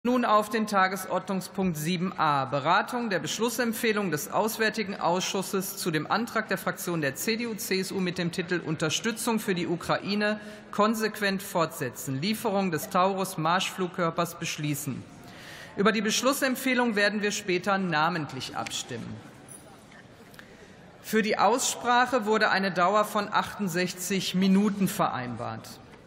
Nun auf den Tagesordnungspunkt 7a, Beratung der Beschlussempfehlung des Auswärtigen Ausschusses zu dem Antrag der Fraktion der CDU/CSU mit dem Titel Unterstützung für die Ukraine konsequent fortsetzen, Lieferung des Taurus-Marschflugkörpers beschließen. Über die Beschlussempfehlung werden wir später namentlich abstimmen. Für die Aussprache wurde eine Dauer von 68 Minuten vereinbart.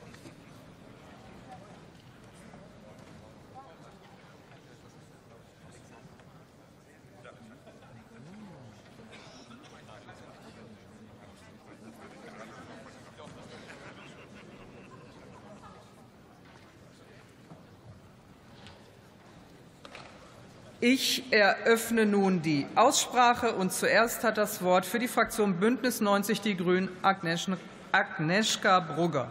Ich eröffne nun die Aussprache, und zuerst hat das Wort für die Fraktion Bündnis 90 Die Grünen Agnieszka Brugger.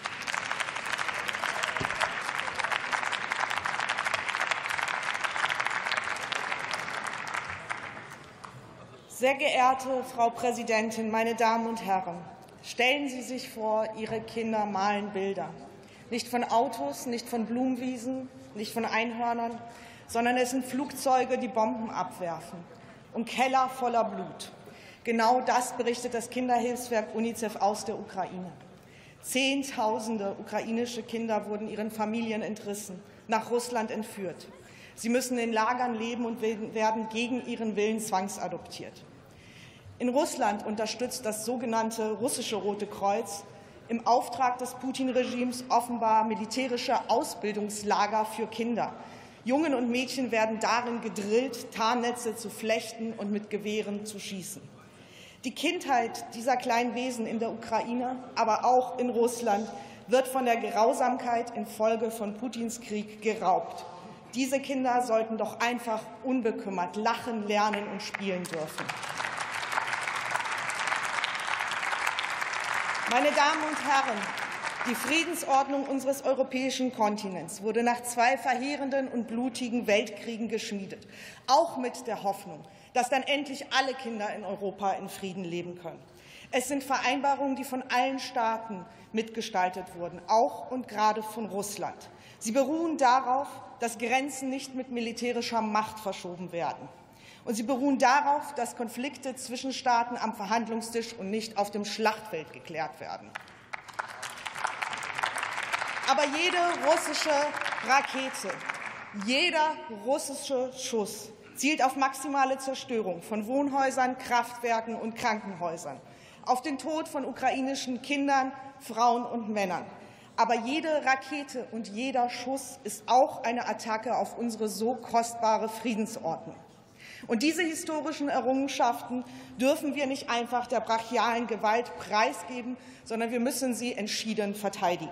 Sehr geehrte Frau Präsidentin, meine Damen und Herren! Stellen Sie sich vor, Ihre Kinder malen Bilder. Nicht von Autos, nicht von Blumenwiesen, nicht von Einhörnern, sondern es sind Flugzeuge, die Bomben abwerfen und Keller voller Blut. Genau das berichtet das Kinderhilfswerk UNICEF aus der Ukraine. Zehntausende ukrainische Kinder wurden ihren Familien entrissen, nach Russland entführt. Sie müssen in Lagern leben und werden gegen ihren Willen zwangsadoptiert. In Russland unterstützt das sogenannte russische Rote Kreuz im Auftrag des Putin-Regimes offenbar militärische Ausbildungslager für Kinder. Jungen und Mädchen werden darin gedrillt, Tarnnetze zu flechten und mit Gewehren zu schießen. Die Kindheit dieser kleinen Wesen in der Ukraine, aber auch in Russland, wird von der Grausamkeit infolge von Putins Krieg geraubt. Diese Kinder sollten doch einfach unbekümmert lachen, lernen und spielen dürfen. Meine Damen und Herren, die Friedensordnung unseres europäischen Kontinents wurde nach 2 verheerenden und blutigen Weltkriegen geschmiedet, auch mit der Hoffnung, dass dann endlich alle Kinder in Europa in Frieden leben können. Es sind Vereinbarungen, die von allen Staaten mitgestaltet wurden, auch und gerade von Russland. Sie beruhen darauf, dass Grenzen nicht mit militärischer Macht verschoben werden. Und sie beruhen darauf, dass Konflikte zwischen Staaten am Verhandlungstisch und nicht auf dem Schlachtfeld geklärt werden. Aber jede russische Rakete, jeder russische Schuss zielt auf maximale Zerstörung von Wohnhäusern, Kraftwerken und Krankenhäusern, auf den Tod von ukrainischen Kindern, Frauen und Männern. Aber jede Rakete und jeder Schuss ist auch eine Attacke auf unsere so kostbare Friedensordnung. Und diese historischen Errungenschaften dürfen wir nicht einfach der brachialen Gewalt preisgeben, sondern wir müssen sie entschieden verteidigen.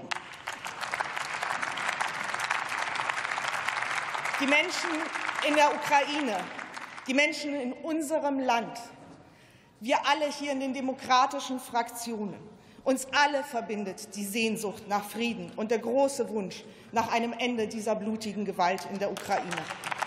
Die Menschen in der Ukraine, die Menschen in unserem Land, wir alle hier in den demokratischen Fraktionen, uns alle verbindet die Sehnsucht nach Frieden und der große Wunsch nach einem Ende dieser blutigen Gewalt in der Ukraine.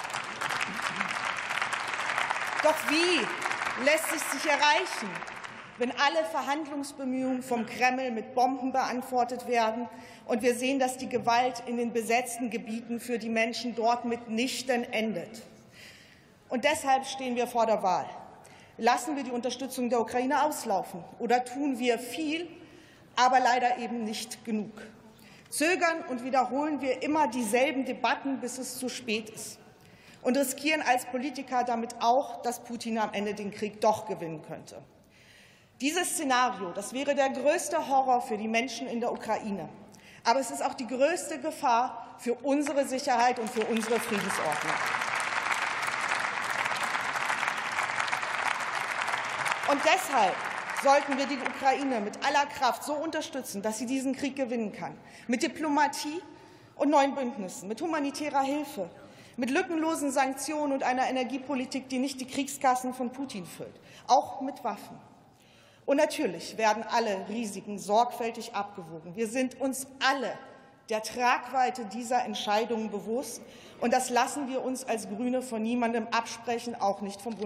Doch wie lässt es sich erreichen, wenn alle Verhandlungsbemühungen vom Kreml mit Bomben beantwortet werden und wir sehen, dass die Gewalt in den besetzten Gebieten für die Menschen dort mitnichten endet? Und deshalb stehen wir vor der Wahl. Lassen wir die Unterstützung der Ukraine auslaufen oder tun wir viel, aber leider eben nicht genug? Zögern und wiederholen wir immer dieselben Debatten, bis es zu spät ist? Und riskieren als Politiker damit auch, dass Putin am Ende den Krieg doch gewinnen könnte? Dieses Szenario, das wäre der größte Horror für die Menschen in der Ukraine. Aber es ist auch die größte Gefahr für unsere Sicherheit und für unsere Friedensordnung. Und deshalb sollten wir die Ukraine mit aller Kraft so unterstützen, dass sie diesen Krieg gewinnen kann. Mit Diplomatie und neuen Bündnissen, mit humanitärer Hilfe, mit lückenlosen Sanktionen und einer Energiepolitik, die nicht die Kriegskassen von Putin füllt, auch mit Waffen. Und natürlich werden alle Risiken sorgfältig abgewogen. Wir sind uns alle der Tragweite dieser Entscheidungen bewusst, und das lassen wir uns als Grüne von niemandem absprechen, auch nicht vom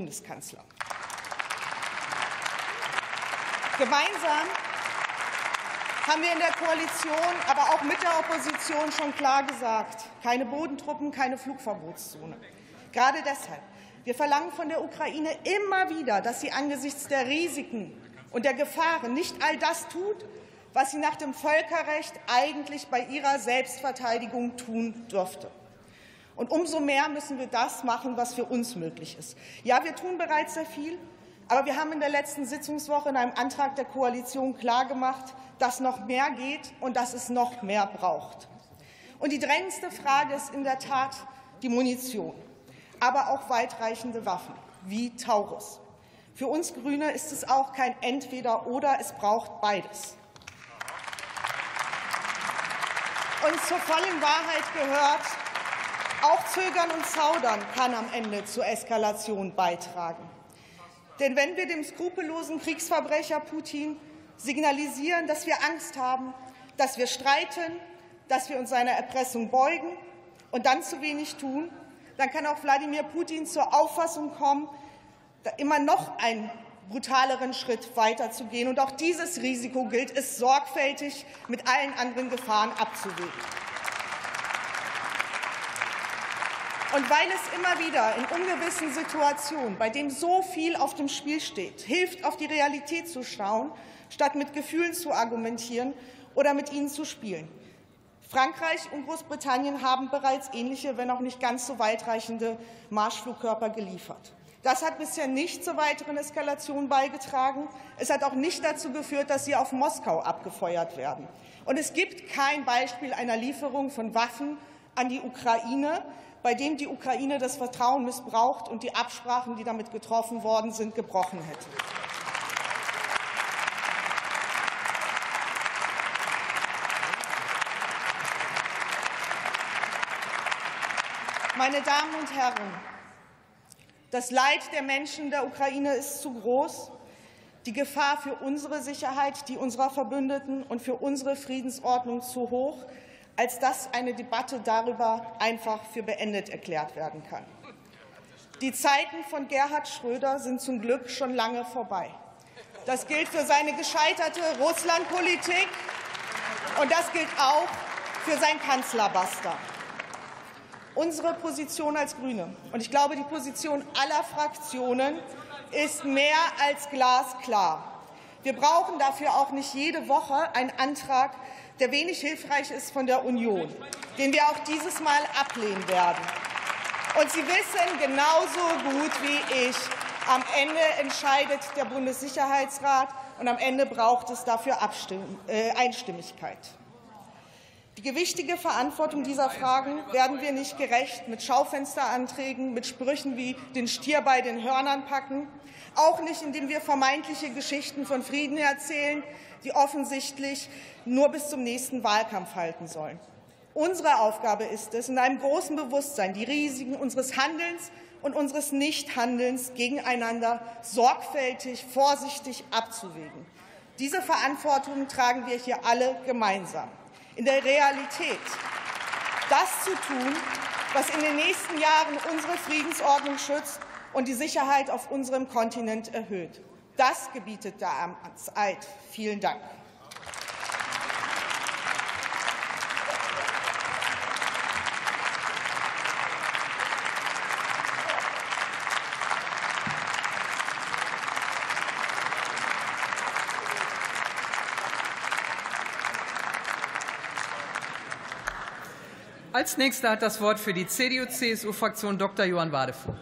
haben wir in der Koalition, aber auch mit der Opposition schon klar gesagt, keine Bodentruppen, keine Flugverbotszone. Gerade deshalb. Wir verlangen von der Ukraine immer wieder, dass sie angesichts der Risiken und der Gefahren nicht all das tut, was sie nach dem Völkerrecht eigentlich bei ihrer Selbstverteidigung tun dürfte. Und umso mehr müssen wir das machen, was für uns möglich ist. Ja, wir tun bereits sehr viel, aber wir haben in der letzten Sitzungswoche in einem Antrag der Koalition klargemacht, dass noch mehr geht und dass es noch mehr braucht. Und die drängendste Frage ist in der Tat die Munition, aber auch weitreichende Waffen wie Taurus. Für uns Grüne ist es auch kein Entweder-oder, es braucht beides. Und zur vollen Wahrheit gehört, auch Zögern und Zaudern kann am Ende zur Eskalation beitragen. Denn wenn wir dem skrupellosen Kriegsverbrecher Putin signalisieren, dass wir Angst haben, dass wir streiten, dass wir uns seiner Erpressung beugen und dann zu wenig tun, dann kann auch Wladimir Putin zur Auffassung kommen, immer noch einen brutaleren Schritt weiterzugehen. Und auch dieses Risiko gilt es sorgfältig mit allen anderen Gefahren abzuwägen. Und weil es immer wieder in ungewissen Situationen, bei denen so viel auf dem Spiel steht, hilft, auf die Realität zu schauen, statt mit Gefühlen zu argumentieren oder mit ihnen zu spielen. Frankreich und Großbritannien haben bereits ähnliche, wenn auch nicht ganz so weitreichende Marschflugkörper geliefert. Das hat bisher nicht zur weiteren Eskalation beigetragen. Es hat auch nicht dazu geführt, dass sie auf Moskau abgefeuert werden. Und es gibt kein Beispiel einer Lieferung von Waffen an die Ukraine, bei dem die Ukraine das Vertrauen missbraucht und die Absprachen, die damit getroffen worden sind, gebrochen hätte. Meine Damen und Herren, das Leid der Menschen der Ukraine ist zu groß, die Gefahr für unsere Sicherheit, die unserer Verbündeten und für unsere Friedensordnung zu hoch, als dass eine Debatte darüber einfach für beendet erklärt werden kann. Die Zeiten von Gerhard Schröder sind zum Glück schon lange vorbei. Das gilt für seine gescheiterte Russlandpolitik, und das gilt auch für sein Kanzlerbuster. Unsere Position als Grüne, und ich glaube, die Position aller Fraktionen, ist mehr als glasklar. Wir brauchen dafür auch nicht jede Woche einen Antrag, der wenig hilfreich ist von der Union, den wir auch dieses Mal ablehnen werden. Und Sie wissen genauso gut wie ich, am Ende entscheidet der Bundessicherheitsrat, und am Ende braucht es dafür Einstimmigkeit. Die gewichtige Verantwortung dieser Fragen werden wir nicht gerecht mit Schaufensteranträgen, mit Sprüchen wie den Stier bei den Hörnern packen, auch nicht, indem wir vermeintliche Geschichten von Frieden erzählen, die offensichtlich nur bis zum nächsten Wahlkampf halten sollen. Unsere Aufgabe ist es, in einem großen Bewusstsein die Risiken unseres Handelns und unseres Nichthandelns gegeneinander sorgfältig, vorsichtig abzuwägen. Diese Verantwortung tragen wir hier alle gemeinsam. In der Realität das zu tun, was in den nächsten Jahren unsere Friedensordnung schützt und die Sicherheit auf unserem Kontinent erhöht. Das gebietet der Amtseid. Vielen Dank. Als Nächster hat das Wort für die CDU-CSU-Fraktion Dr. Johann Wadefuhl.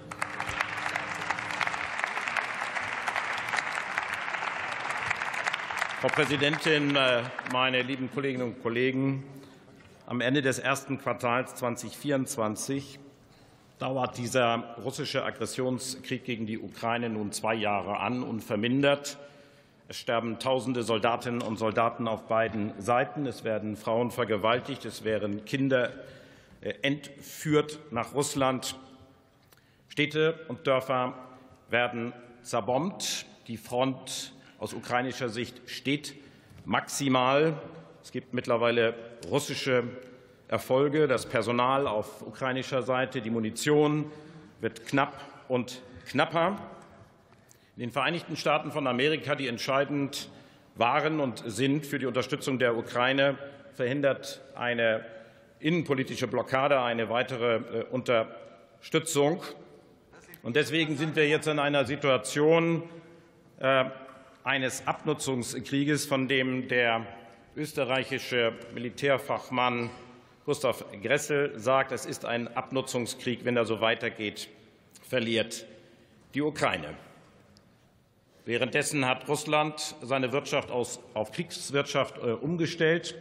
Frau Präsidentin, meine lieben Kolleginnen und Kollegen! Am Ende des ersten Quartals 2024 dauert dieser russische Aggressionskrieg gegen die Ukraine nun 2 Jahre an, unvermindert. Es sterben Tausende Soldatinnen und Soldaten auf beiden Seiten. Es werden Frauen vergewaltigt, es werden Kinder entführt nach Russland. Städte und Dörfer werden zerbombt. Die Front aus ukrainischer Sicht steht maximal. Es gibt mittlerweile russische Erfolge. Das Personal auf ukrainischer Seite, die Munition wird knapp und knapper. In den Vereinigten Staaten von Amerika, die entscheidend waren und sind für die Unterstützung der Ukraine, verhindert eine innenpolitische Blockade eine weitere Unterstützung. Und deswegen sind wir jetzt in einer Situation eines Abnutzungskrieges, von dem der österreichische Militärfachmann Gustav Gressel sagt, es ist ein Abnutzungskrieg. Wenn er so weitergeht, verliert die Ukraine. Währenddessen hat Russland seine Wirtschaft auf Kriegswirtschaft umgestellt.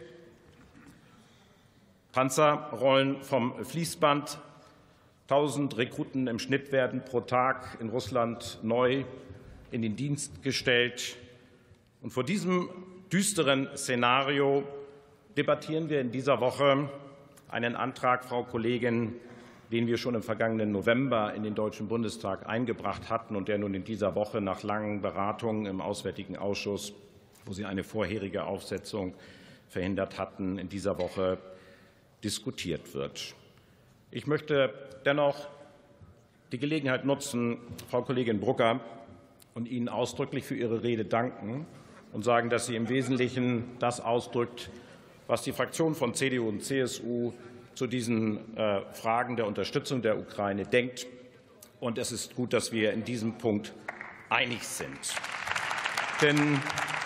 Panzer rollen vom Fließband. 1000 Rekruten im Schnitt werden pro Tag in Russland neu in den Dienst gestellt. Und vor diesem düsteren Szenario debattieren wir in dieser Woche einen Antrag, Frau Kollegin, den wir schon im vergangenen November in den Deutschen Bundestag eingebracht hatten und der nun in dieser Woche nach langen Beratungen im Auswärtigen Ausschuss, wo Sie eine vorherige Aufsetzung verhindert hatten, in dieser Woche diskutiert wird. Ich möchte dennoch die Gelegenheit nutzen, Frau Kollegin Brucker, und Ihnen ausdrücklich für Ihre Rede danken und sagen, dass sie im Wesentlichen das ausdrückt, was die Fraktion von CDU und CSU zu diesen Fragen der Unterstützung der Ukraine denkt. Und es ist gut, dass wir in diesem Punkt einig sind. Denn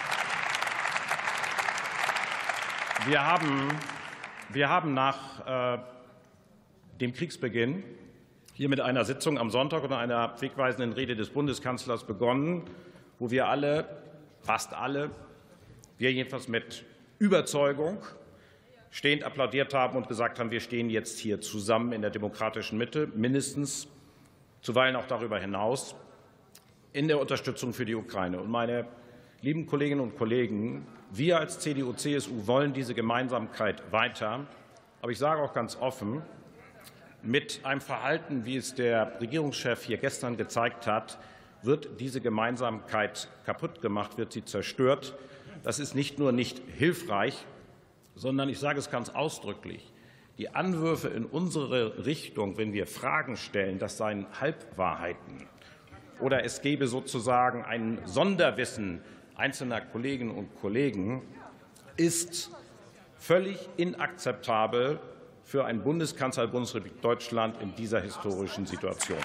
wir haben nach dem Kriegsbeginn hier mit einer Sitzung am Sonntag und einer wegweisenden Rede des Bundeskanzlers begonnen, wo wir alle, fast alle, wir jedenfalls mit Überzeugung stehend applaudiert haben und gesagt haben, wir stehen jetzt hier zusammen in der demokratischen Mitte, mindestens, zuweilen auch darüber hinaus, in der Unterstützung für die Ukraine. Und meine lieben Kolleginnen und Kollegen, wir als CDU, CSU wollen diese Gemeinsamkeit weiter. Aber ich sage auch ganz offen, mit einem Verhalten, wie es der Regierungschef hier gestern gezeigt hat, wird diese Gemeinsamkeit kaputt gemacht, wird sie zerstört. Das ist nicht nur nicht hilfreich, sondern ich sage es ganz ausdrücklich, die Anwürfe in unsere Richtung, wenn wir Fragen stellen, das seien Halbwahrheiten oder es gebe sozusagen ein Sonderwissen einzelner Kolleginnen und Kollegen, ist völlig inakzeptabel für einen Bundeskanzler der Bundesrepublik Deutschland in dieser historischen Situation.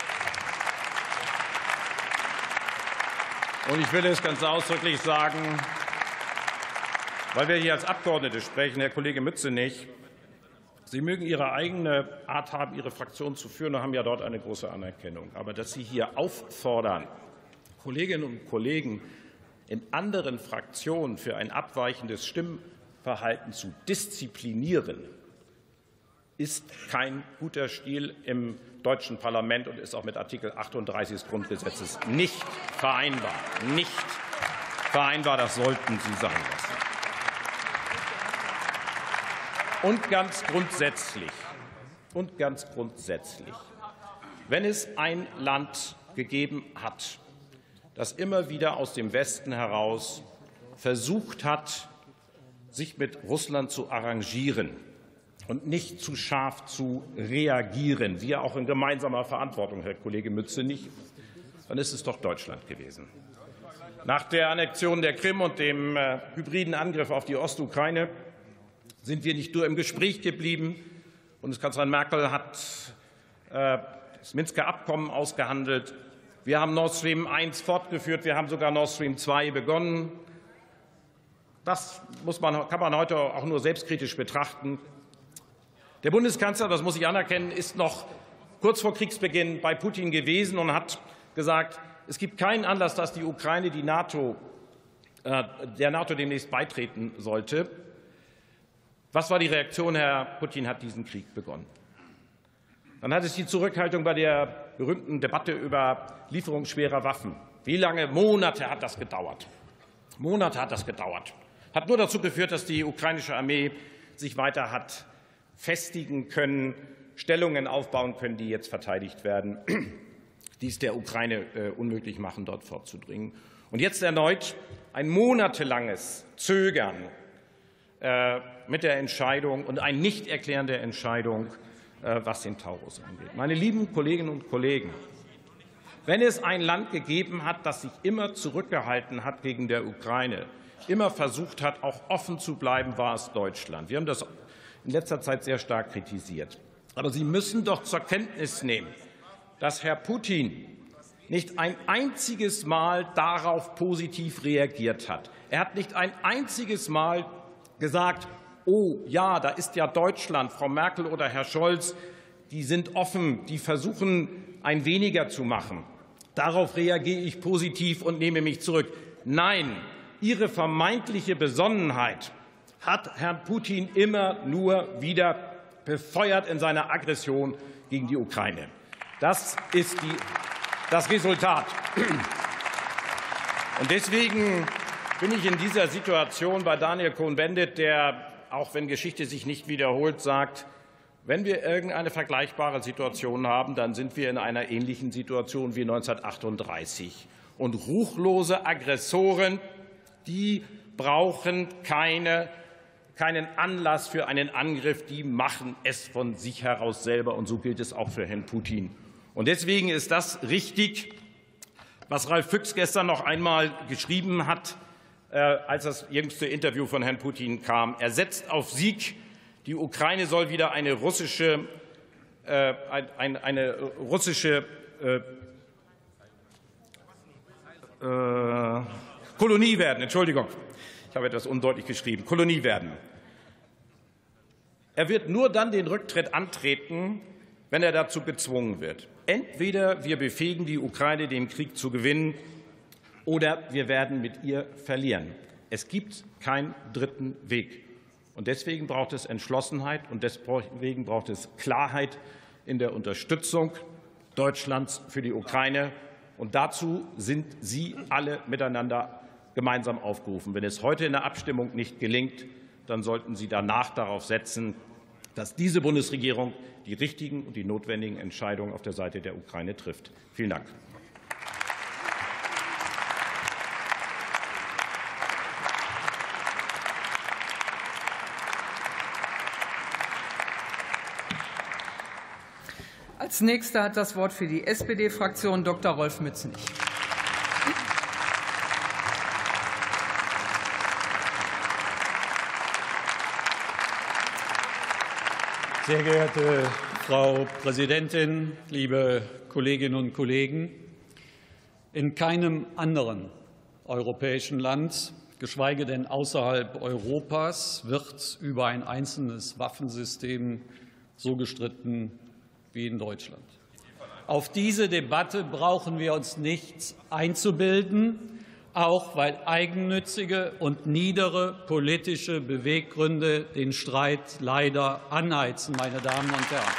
Und ich will es ganz ausdrücklich sagen, weil wir hier als Abgeordnete sprechen, Herr Kollege Mützenich, Sie mögen Ihre eigene Art haben, Ihre Fraktion zu führen und haben ja dort eine große Anerkennung. Aber dass Sie hier auffordern, Kolleginnen und Kollegen in anderen Fraktionen für ein abweichendes Stimmverhalten zu disziplinieren, ist kein guter Stil im deutschen Parlament und ist auch mit Artikel 38 des Grundgesetzes nicht vereinbar. Nicht vereinbar, das sollten Sie sein lassen. Und ganz grundsätzlich, wenn es ein Land gegeben hat, das immer wieder aus dem Westen heraus versucht hat, sich mit Russland zu arrangieren und nicht zu scharf zu reagieren, wir auch in gemeinsamer Verantwortung, Herr Kollege Mützenich, dann ist es doch Deutschland gewesen. Nach der Annexion der Krim und dem hybriden Angriff auf die Ostukraine sind wir nicht nur im Gespräch geblieben. Bundeskanzlerin Merkel hat das Minsker Abkommen ausgehandelt. Wir haben Nord Stream 1 fortgeführt. Wir haben sogar Nord Stream 2 begonnen. Das kann man heute auch nur selbstkritisch betrachten. Der Bundeskanzler, das muss ich anerkennen, ist noch kurz vor Kriegsbeginn bei Putin gewesen und hat gesagt, es gibt keinen Anlass, dass die Ukraine der NATO demnächst beitreten sollte. Was war die Reaktion? Herr Putin hat diesen Krieg begonnen. Dann hat es die Zurückhaltung bei der berühmten Debatte über Lieferung schwerer Waffen. Wie lange? Monate hat das gedauert. Monate hat das gedauert. Hat nur dazu geführt, dass die ukrainische Armee sich weiter hat festigen können, Stellungen aufbauen können, die jetzt verteidigt werden, die es der Ukraine unmöglich machen, dort vorzudringen. Und jetzt erneut ein monatelanges Zögern mit der Entscheidung und ein Nichterklären der Entscheidung, was den Taurus angeht. Meine lieben Kolleginnen und Kollegen, wenn es ein Land gegeben hat, das sich immer zurückgehalten hat gegen der Ukraine, immer versucht hat, auch offen zu bleiben, war es Deutschland. Wir haben das in letzter Zeit sehr stark kritisiert. Aber Sie müssen doch zur Kenntnis nehmen, dass Herr Putin nicht ein einziges Mal darauf positiv reagiert hat. Er hat nicht ein einziges Mal gesagt, oh ja, da ist ja Deutschland, Frau Merkel oder Herr Scholz, die sind offen, die versuchen, ein weniger zu machen. Darauf reagiere ich positiv und nehme mich zurück. Nein, Ihre vermeintliche Besonnenheit hat Herrn Putin immer nur wieder befeuert in seiner Aggression gegen die Ukraine. Das ist das Resultat. Und deswegen bin ich in dieser Situation bei Daniel Cohn-Bendit, der, auch wenn Geschichte sich nicht wiederholt, sagt, wenn wir irgendeine vergleichbare Situation haben, dann sind wir in einer ähnlichen Situation wie 1938. Und ruchlose Aggressoren, die brauchen keinen Anlass für einen Angriff, die machen es von sich heraus selber. Und so gilt es auch für Herrn Putin. Und deswegen ist das richtig, was Ralf Füchs gestern noch einmal geschrieben hat, als das jüngste Interview von Herrn Putin kam. Er setzt auf Sieg. Die Ukraine soll wieder eine russische Kolonie werden. Entschuldigung, ich habe etwas undeutlich geschrieben. Kolonie werden. Er wird nur dann den Rücktritt antreten, wenn er dazu gezwungen wird. Entweder wir befähigen die Ukraine, den Krieg zu gewinnen, oder wir werden mit ihr verlieren. Es gibt keinen dritten Weg. Und deswegen braucht es Entschlossenheit und deswegen braucht es Klarheit in der Unterstützung Deutschlands für die Ukraine. Und dazu sind Sie alle miteinander gemeinsam aufgerufen. Wenn es heute in der Abstimmung nicht gelingt, dann sollten Sie danach darauf setzen, dass diese Bundesregierung die richtigen und die notwendigen Entscheidungen auf der Seite der Ukraine trifft. Vielen Dank. Als Nächster hat das Wort für die SPD-Fraktion Dr. Rolf Mützenich. Sehr geehrte Frau Präsidentin, liebe Kolleginnen und Kollegen! In keinem anderen europäischen Land, geschweige denn außerhalb Europas, wird über ein einzelnes Waffensystem so gestritten wie in Deutschland. Auf diese Debatte brauchen wir uns nichts einzubilden, auch weil eigennützige und niedere politische Beweggründe den Streit leider anheizen, meine Damen und Herren.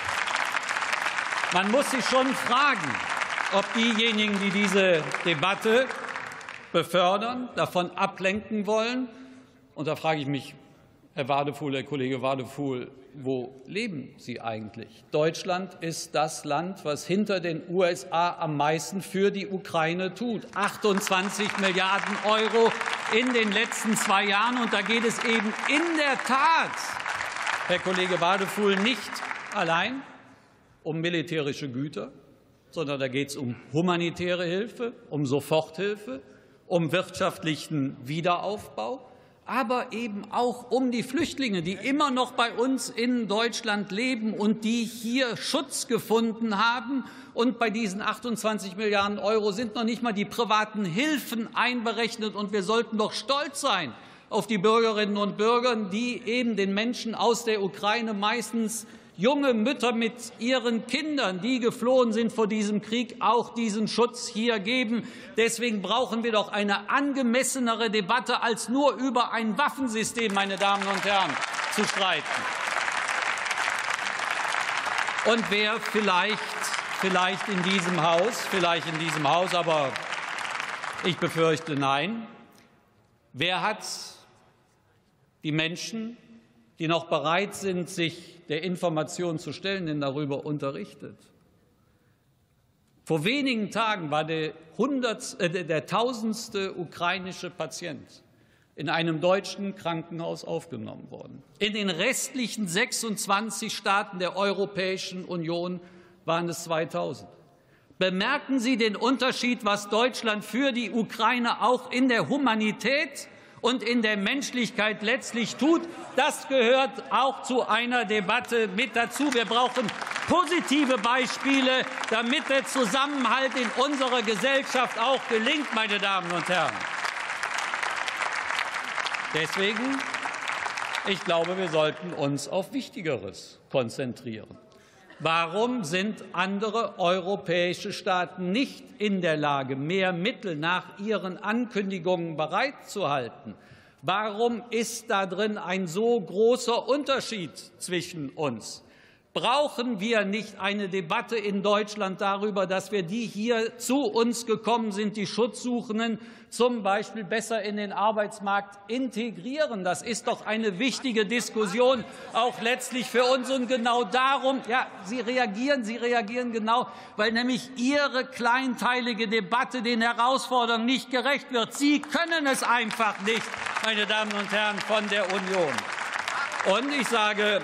Man muss sich schon fragen, ob diejenigen, die diese Debatte befördern, davon ablenken wollen. Und da frage ich mich, Herr Wadefuhl, Herr Kollege Wadefuhl, wo leben Sie eigentlich? Deutschland ist das Land, was hinter den USA am meisten für die Ukraine tut. 28 Milliarden € in den letzten 2 Jahren. Und da geht es eben in der Tat, Herr Kollege Wadefuhl, nicht allein um militärische Güter, sondern da geht es um humanitäre Hilfe, um Soforthilfe, um wirtschaftlichen Wiederaufbau, aber eben auch um die Flüchtlinge, die immer noch bei uns in Deutschland leben und die hier Schutz gefunden haben. Und bei diesen 28 Milliarden € sind noch nicht mal die privaten Hilfen einberechnet. Und wir sollten doch stolz sein auf die Bürgerinnen und Bürger, die eben den Menschen aus der Ukraine, meistens junge Mütter mit ihren Kindern, die geflohen sind vor diesem Krieg, auch diesen Schutz hier geben. Deswegen brauchen wir doch eine angemessenere Debatte, als nur über ein Waffensystem, meine Damen und Herren, zu streiten. Und wer vielleicht in diesem Haus, aber ich befürchte nein, wer hat die Menschen, die noch bereit sind, sich der Information zu stellen, denn darüber unterrichtet? Vor wenigen Tagen war der 1000. ukrainische Patient in einem deutschen Krankenhaus aufgenommen worden. In den restlichen 26 Staaten der Europäischen Union waren es 2000. Bemerken Sie den Unterschied, was Deutschland für die Ukraine auch in der Humanität und in der Menschlichkeit letztlich tut. Das gehört auch zu einer Debatte mit dazu. Wir brauchen positive Beispiele, damit der Zusammenhalt in unserer Gesellschaft auch gelingt, meine Damen und Herren. Deswegen, ich glaube, wir sollten uns auf Wichtigeres konzentrieren. Warum sind andere europäische Staaten nicht in der Lage, mehr Mittel nach ihren Ankündigungen bereitzuhalten? Warum ist da drin ein so großer Unterschied zwischen uns? Brauchen wir nicht eine Debatte in Deutschland darüber, dass wir die hier zu uns gekommen sind, die Schutzsuchenden, zum Beispiel besser in den Arbeitsmarkt integrieren? Das ist doch eine wichtige Diskussion, auch letztlich für uns. Und genau darum, ja, Sie reagieren genau, weil nämlich Ihre kleinteilige Debatte den Herausforderungen nicht gerecht wird. Sie können es einfach nicht, meine Damen und Herren von der Union. Und ich sage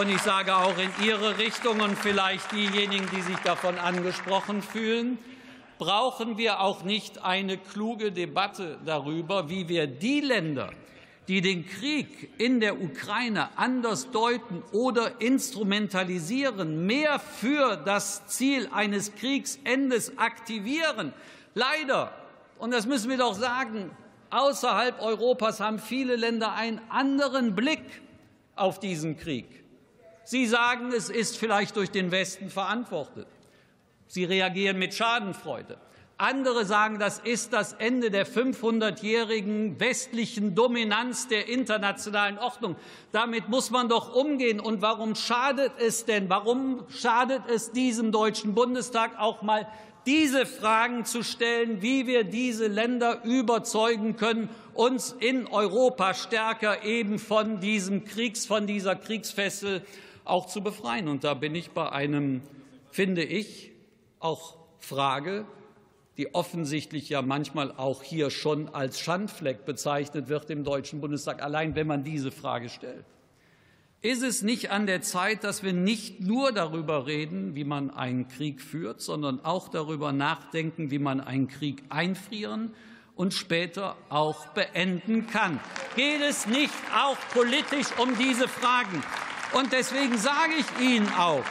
auch in Ihre Richtung und vielleicht diejenigen, die sich davon angesprochen fühlen, brauchen wir auch nicht eine kluge Debatte darüber, wie wir die Länder, die den Krieg in der Ukraine anders deuten oder instrumentalisieren, mehr für das Ziel eines Kriegsendes aktivieren. Leider, und das müssen wir doch sagen, außerhalb Europas haben viele Länder einen anderen Blick auf diesen Krieg. Sie sagen, es ist vielleicht durch den Westen verantwortet. Sie reagieren mit Schadenfreude. Andere sagen, das ist das Ende der 500-jährigen westlichen Dominanz der internationalen Ordnung. Damit muss man doch umgehen. Und warum schadet es denn? Warum schadet es diesem Deutschen Bundestag auch mal diese Fragen zu stellen, wie wir diese Länder überzeugen können, uns in Europa stärker eben von dieser Kriegsfessel auch zu befreien? Und da bin ich bei einem, finde ich, auch Frage, die offensichtlich ja manchmal auch hier schon als Schandfleck bezeichnet wird im Deutschen Bundestag, allein wenn man diese Frage stellt. Ist es nicht an der Zeit, dass wir nicht nur darüber reden, wie man einen Krieg führt, sondern auch darüber nachdenken, wie man einen Krieg einfrieren und später auch beenden kann? Geht es nicht auch politisch um diese Fragen? Und deswegen sage ich Ihnen auch,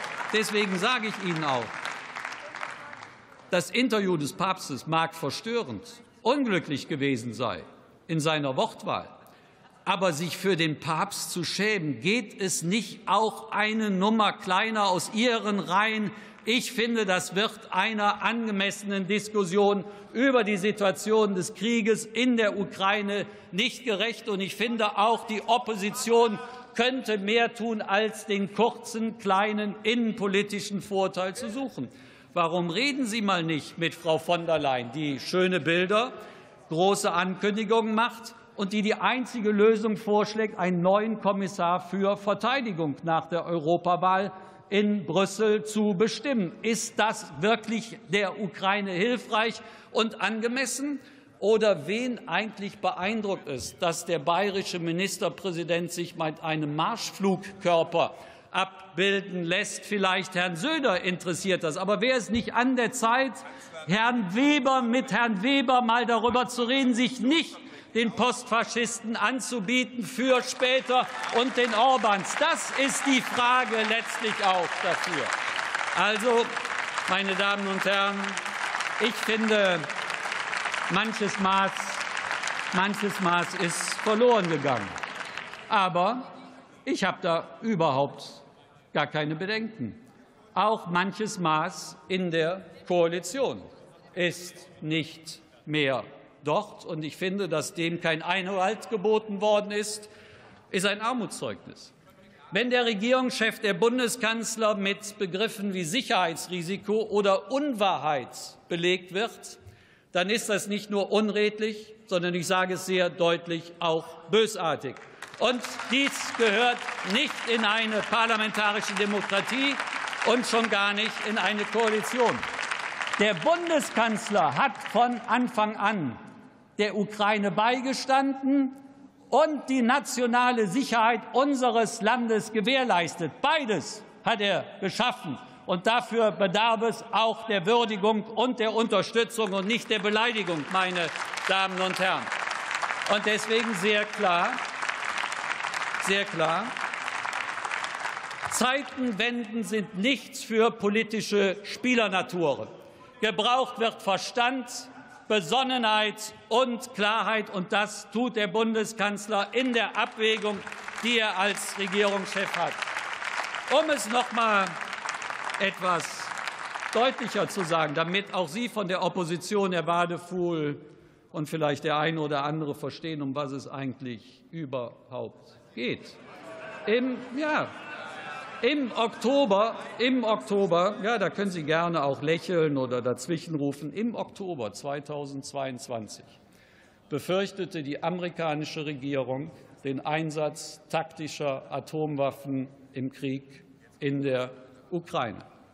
das Interview des Papstes mag verstörend, unglücklich gewesen sein in seiner Wortwahl. Aber sich für den Papst zu schämen, geht es nicht auch eine Nummer kleiner aus Ihren Reihen? Ich finde, das wird einer angemessenen Diskussion über die Situation des Krieges in der Ukraine nicht gerecht. Und ich finde auch, die Opposition könnte mehr tun, als den kurzen, kleinen innenpolitischen Vorteil zu suchen. Warum reden Sie mal nicht mit Frau von der Leyen, die schöne Bilder, große Ankündigungen macht und die einzige Lösung vorschlägt, einen neuen Kommissar für Verteidigung nach der Europawahl in Brüssel zu bestimmen? Ist das wirklich der Ukraine hilfreich und angemessen? Oder wen eigentlich beeindruckt es, dass der bayerische Ministerpräsident sich mit einem Marschflugkörper abbilden lässt? Vielleicht Herrn Söder interessiert das. Aber wäre es nicht an der Zeit, mit Herrn Weber mal darüber zu reden, sich nicht den Postfaschisten anzubieten für später und den Orbáns? Das ist die Frage letztlich auch dafür. Also, meine Damen und Herren, ich finde, manches Maß ist verloren gegangen. Aber ich habe da überhaupt gar keine Bedenken. Auch manches Maß in der Koalition ist nicht mehr dort. Und ich finde, dass dem kein Einhalt geboten worden ist ein Armutszeugnis. Wenn der Regierungschef, der Bundeskanzler, mit Begriffen wie Sicherheitsrisiko oder Unwahrheit belegt wird, dann ist das nicht nur unredlich, sondern ich sage es sehr deutlich, auch bösartig. Und dies gehört nicht in eine parlamentarische Demokratie und schon gar nicht in eine Koalition. Der Bundeskanzler hat von Anfang an der Ukraine beigestanden und die nationale Sicherheit unseres Landes gewährleistet. Beides hat er geschaffen. Und dafür bedarf es auch der Würdigung und der Unterstützung und nicht der Beleidigung, meine Damen und Herren. Und deswegen sehr klar, Zeitenwenden sind nichts für politische Spielernaturen. Gebraucht wird Verstand, Besonnenheit und Klarheit, und das tut der Bundeskanzler in der Abwägung, die er als Regierungschef hat. Um es noch mal etwas deutlicher zu sagen, damit auch Sie von der Opposition, Herr Wadefuhl, und vielleicht der eine oder andere verstehen, um was es eigentlich überhaupt geht. Im Oktober, ja, da können Sie gerne auch lächeln oder dazwischenrufen, im Oktober 2022 befürchtete die amerikanische Regierung den Einsatz taktischer Atomwaffen im Krieg in der Ukraine.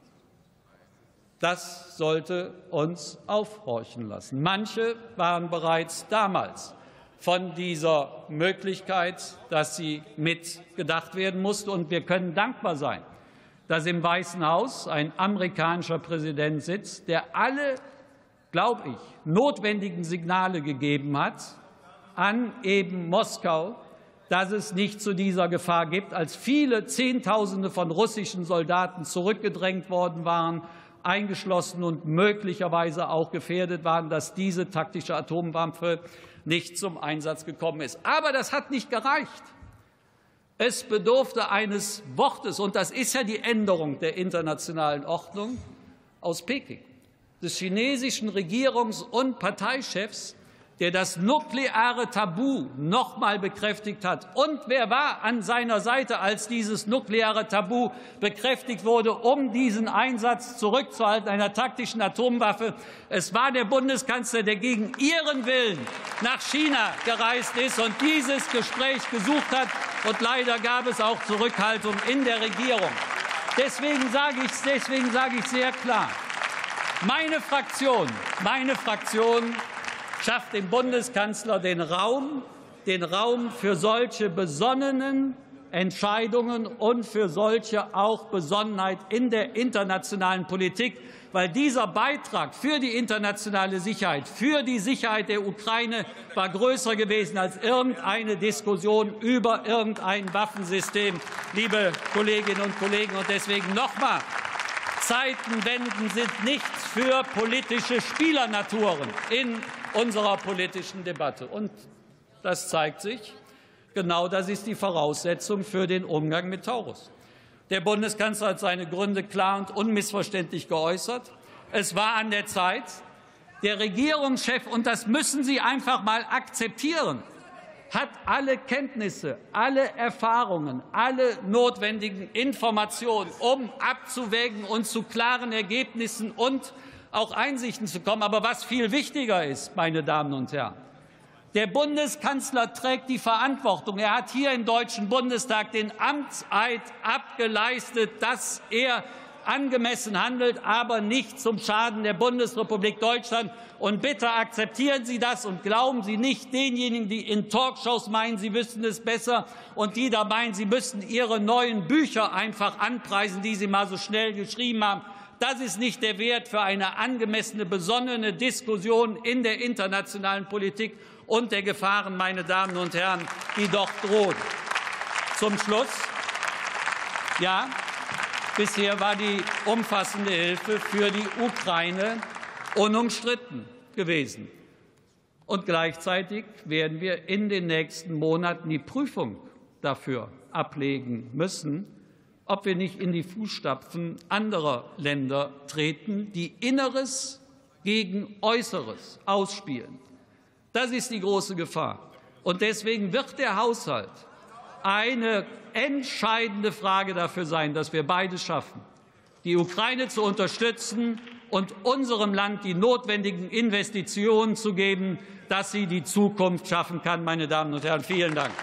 Das sollte uns aufhorchen lassen. Manche waren bereits damals von dieser Möglichkeit, dass sie mitgedacht werden musste. Und wir können dankbar sein, dass im Weißen Haus ein amerikanischer Präsident sitzt, der alle, glaube ich, notwendigen Signale gegeben hat an eben Moskau, dass es nicht zu dieser Gefahr gibt, als viele Zehntausende von russischen Soldaten zurückgedrängt worden waren, eingeschlossen und möglicherweise auch gefährdet waren, dass diese taktische Atomwaffe nicht zum Einsatz gekommen ist. Aber das hat nicht gereicht. Es bedurfte eines Wortes, und das ist ja die Änderung der internationalen Ordnung aus Peking, des chinesischen Regierungs- und Parteichefs, der das nukleare Tabu noch einmal bekräftigt hat. Und wer war an seiner Seite, als dieses nukleare Tabu bekräftigt wurde, um diesen Einsatz zurückzuhalten, einer taktischen Atomwaffe? Es war der Bundeskanzler, der gegen ihren Willen nach China gereist ist und dieses Gespräch gesucht hat. Und leider gab es auch Zurückhaltung in der Regierung. Deswegen sage ich sehr klar, meine Fraktion schafft dem Bundeskanzler den Raum für solche besonnenen Entscheidungen und für solche auch Besonnenheit in der internationalen Politik, weil dieser Beitrag für die internationale Sicherheit, für die Sicherheit der Ukraine war größer gewesen als irgendeine Diskussion über irgendein Waffensystem, liebe Kolleginnen und Kollegen. Und deswegen noch einmal: Zeitenwenden sind nichts für politische Spielernaturen in unserer politischen Debatte. Und das zeigt sich, genau das ist die Voraussetzung für den Umgang mit Taurus. Der Bundeskanzler hat seine Gründe klar und unmissverständlich geäußert. Es war an der Zeit. Der Regierungschef, und das müssen Sie einfach mal akzeptieren, hat alle Kenntnisse, alle Erfahrungen, alle notwendigen Informationen, um abzuwägen und zu klaren Ergebnissen und auch Einsichten zu kommen. Aber was viel wichtiger ist, meine Damen und Herren, der Bundeskanzler trägt die Verantwortung. Er hat hier im Deutschen Bundestag den Amtseid abgeleistet, dass er angemessen handelt, aber nicht zum Schaden der Bundesrepublik Deutschland. Und bitte akzeptieren Sie das und glauben Sie nicht denjenigen, die in Talkshows meinen, sie wüssten es besser, und die da meinen, sie müssten ihre neuen Bücher einfach anpreisen, die sie mal so schnell geschrieben haben. Das ist nicht der Wert für eine angemessene, besonnene Diskussion in der internationalen Politik und der Gefahren, meine Damen und Herren, die doch drohen. Zum Schluss. Ja, bisher war die umfassende Hilfe für die Ukraine unumstritten gewesen. Und gleichzeitig werden wir in den nächsten Monaten die Prüfung dafür ablegen müssen, ob wir nicht in die Fußstapfen anderer Länder treten, die Inneres gegen Äußeres ausspielen. Das ist die große Gefahr. Und deswegen wird der Haushalt eine entscheidende Frage dafür sein, dass wir beides schaffen, die Ukraine zu unterstützen und unserem Land die notwendigen Investitionen zu geben, dass sie die Zukunft schaffen kann. Meine Damen und Herren, vielen Dank.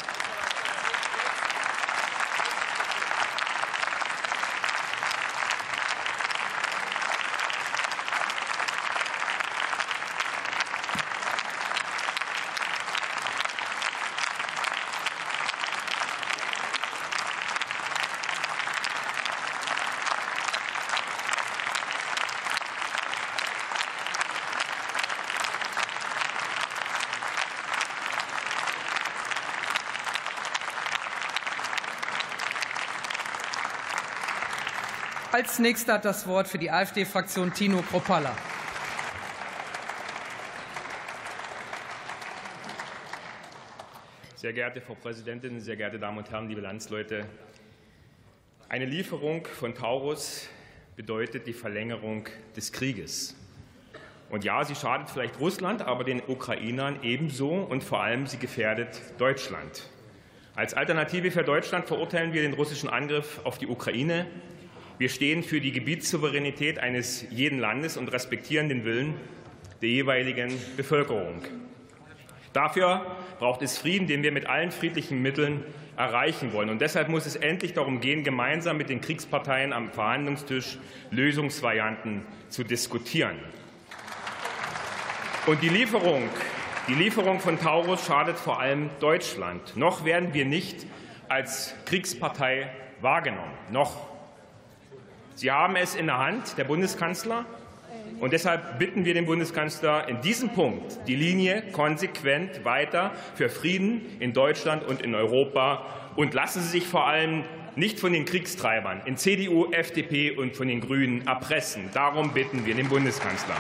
Als Nächster hat das Wort für die AfD-Fraktion Tino Kruppalla. Sehr geehrte Frau Präsidentin, sehr geehrte Damen und Herren, liebe Landsleute! Eine Lieferung von Taurus bedeutet die Verlängerung des Krieges. Und ja, sie schadet vielleicht Russland, aber den Ukrainern ebenso, und vor allem sie gefährdet Deutschland. Als Alternative für Deutschland verurteilen wir den russischen Angriff auf die Ukraine. Wir stehen für die Gebietssouveränität eines jeden Landes und respektieren den Willen der jeweiligen Bevölkerung. Dafür braucht es Frieden, den wir mit allen friedlichen Mitteln erreichen wollen. Und deshalb muss es endlich darum gehen, gemeinsam mit den Kriegsparteien am Verhandlungstisch Lösungsvarianten zu diskutieren. Und die Lieferung von Taurus schadet vor allem Deutschland. Noch werden wir nicht als Kriegspartei wahrgenommen. Noch. Sie haben es in der Hand, der Bundeskanzler. Und deshalb bitten wir den Bundeskanzler, in diesem Punkt die Linie konsequent weiter für Frieden in Deutschland und in Europa. Und lassen Sie sich vor allem nicht von den Kriegstreibern in CDU, FDP und von den Grünen erpressen. Darum bitten wir den Bundeskanzler.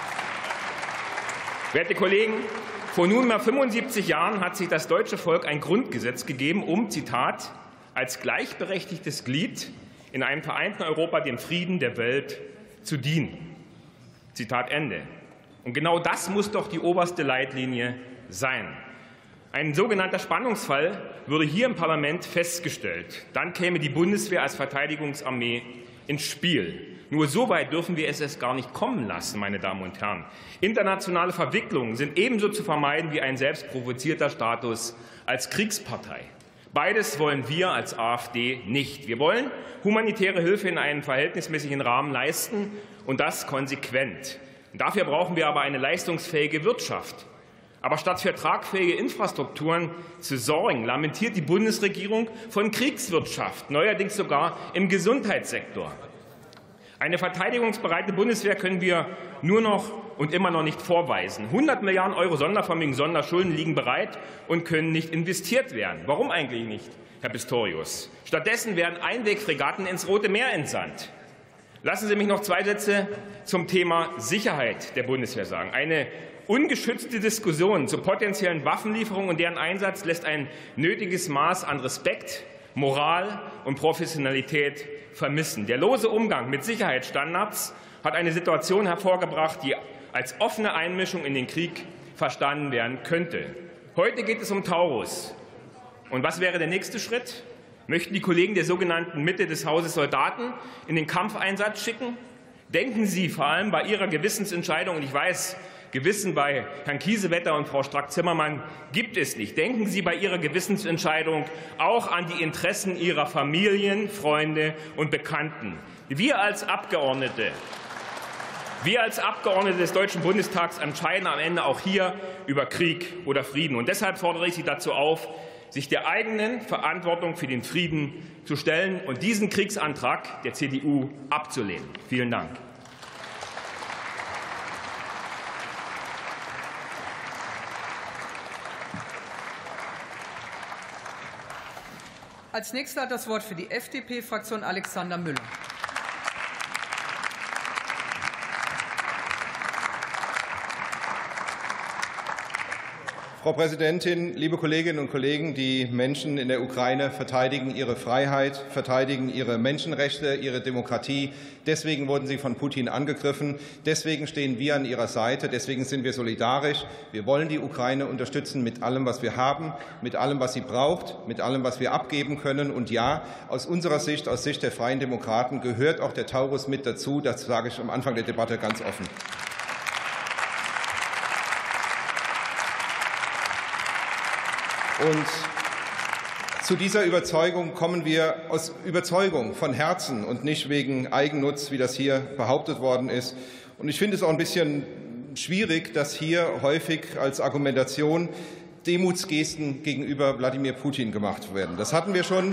Werte Kollegen, vor nunmehr 75 Jahren hat sich das deutsche Volk ein Grundgesetz gegeben, um, Zitat, als gleichberechtigtes Glied in einem vereinten Europa dem Frieden der Welt zu dienen. Zitat Ende. Und genau das muss doch die oberste Leitlinie sein. Ein sogenannter Spannungsfall würde hier im Parlament festgestellt. Dann käme die Bundeswehr als Verteidigungsarmee ins Spiel. Nur so weit dürfen wir es gar nicht kommen lassen, meine Damen und Herren. Internationale Verwicklungen sind ebenso zu vermeiden wie ein selbst provozierter Status als Kriegspartei. Beides wollen wir als AfD nicht. Wir wollen humanitäre Hilfe in einem verhältnismäßigen Rahmen leisten, und das konsequent. Und dafür brauchen wir aber eine leistungsfähige Wirtschaft. Aber statt für tragfähige Infrastrukturen zu sorgen, lamentiert die Bundesregierung von Kriegswirtschaft, neuerdings sogar im Gesundheitssektor. Eine verteidigungsbereite Bundeswehr können wir nur noch und immer noch nicht vorweisen. 100 Milliarden € Sondervermögen, Sonderschulden liegen bereit und können nicht investiert werden. Warum eigentlich nicht, Herr Pistorius? Stattdessen werden Einwegfregatten ins Rote Meer entsandt. Lassen Sie mich noch 2 Sätze zum Thema Sicherheit der Bundeswehr sagen. Eine ungeschützte Diskussion zu potenziellen Waffenlieferungen und deren Einsatz lässt ein nötiges Maß an Respekt, Moral und Professionalität vermissen. Der lose Umgang mit Sicherheitsstandards hat eine Situation hervorgebracht, die als offene Einmischung in den Krieg verstanden werden könnte. Heute geht es um Taurus. Und was wäre der nächste Schritt? Möchten die Kollegen der sogenannten Mitte des Hauses Soldaten in den Kampfeinsatz schicken? Denken Sie vor allem bei Ihrer Gewissensentscheidung, und ich weiß, Gewissen bei Herrn Kiesewetter und Frau Strack-Zimmermann gibt es nicht. Denken Sie bei Ihrer Gewissensentscheidung auch an die Interessen Ihrer Familien, Freunde und Bekannten. Wir als Abgeordnete des Deutschen Bundestags entscheiden am Ende auch hier über Krieg oder Frieden. Und deshalb fordere ich Sie dazu auf, sich der eigenen Verantwortung für den Frieden zu stellen und diesen Kriegsantrag der CDU abzulehnen. Vielen Dank. Als Nächster hat das Wort für die FDP-Fraktion Alexander Müller. Frau Präsidentin, liebe Kolleginnen und Kollegen! Die Menschen in der Ukraine verteidigen ihre Freiheit, verteidigen ihre Menschenrechte, ihre Demokratie. Deswegen wurden sie von Putin angegriffen. Deswegen stehen wir an ihrer Seite. Deswegen sind wir solidarisch. Wir wollen die Ukraine unterstützen mit allem, was wir haben, mit allem, was sie braucht, mit allem, was wir abgeben können. Und ja, aus unserer Sicht, aus Sicht der Freien Demokraten, gehört auch der Taurus mit dazu. Das sage ich am Anfang der Debatte ganz offen. Und zu dieser Überzeugung kommen wir aus Überzeugung von Herzen und nicht wegen Eigennutz, wie das hier behauptet worden ist. Und ich finde es auch ein bisschen schwierig, dass hier häufig als Argumentation Demutsgesten gegenüber Wladimir Putin gemacht werden. Das hatten wir schon.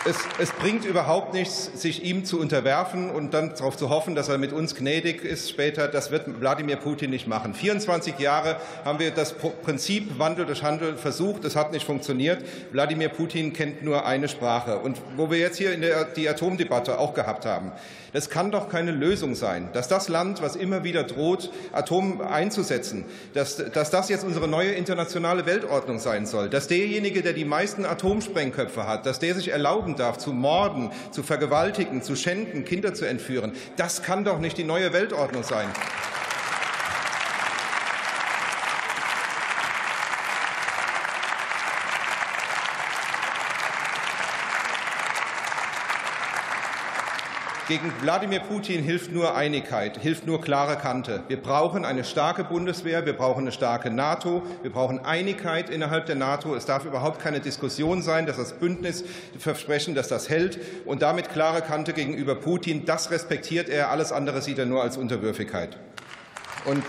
Es bringt überhaupt nichts, sich ihm zu unterwerfen und dann darauf zu hoffen, dass er mit uns gnädig ist später. Das wird Wladimir Putin nicht machen. 24 Jahre haben wir das Prinzip Wandel durch Handel versucht. Es hat nicht funktioniert. Wladimir Putin kennt nur eine Sprache. Und wo wir jetzt hier die Atomdebatte auch gehabt haben, das kann doch keine Lösung sein, dass das Land, was immer wieder droht, Atom einzusetzen, dass das jetzt unsere neue internationale Weltordnung sein soll, dass derjenige, der die meisten Atomsprengköpfe hat, dass der sich erlauben darf, zu morden, zu vergewaltigen, zu schänden, Kinder zu entführen. Das kann doch nicht die neue Weltordnung sein. Gegen Wladimir Putin hilft nur Einigkeit, hilft nur klare Kante. Wir brauchen eine starke Bundeswehr, wir brauchen eine starke NATO, wir brauchen Einigkeit innerhalb der NATO. Es darf überhaupt keine Diskussion sein, dass das Bündnisversprechen, dass das hält, und damit klare Kante gegenüber Putin. Das respektiert er, alles andere sieht er nur als Unterwürfigkeit. Und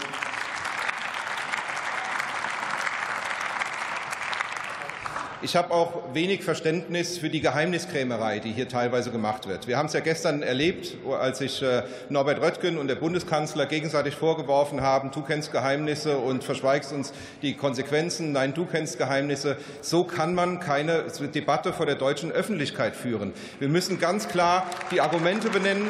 ich habe auch wenig Verständnis für die Geheimniskrämerei, die hier teilweise gemacht wird. Wir haben es ja gestern erlebt, als sich Norbert Röttgen und der Bundeskanzler gegenseitig vorgeworfen haben, du kennst Geheimnisse und verschweigst uns die Konsequenzen. Nein, du kennst Geheimnisse. So kann man keine Debatte vor der deutschen Öffentlichkeit führen. Wir müssen ganz klar die Argumente benennen.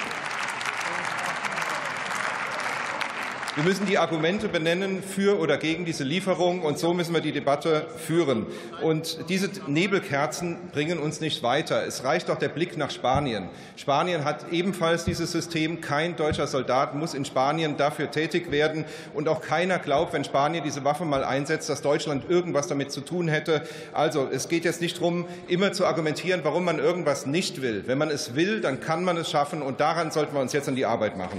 Wir müssen die Argumente benennen für oder gegen diese Lieferung, und so müssen wir die Debatte führen. Und diese Nebelkerzen bringen uns nicht weiter. Es reicht doch der Blick nach Spanien. Spanien hat ebenfalls dieses System. Kein deutscher Soldat muss in Spanien dafür tätig werden. Und auch keiner glaubt, wenn Spanien diese Waffe mal einsetzt, dass Deutschland irgendwas damit zu tun hätte. Also es geht jetzt nicht darum, immer zu argumentieren, warum man irgendwas nicht will. Wenn man es will, dann kann man es schaffen. Und daran sollten wir uns jetzt an die Arbeit machen.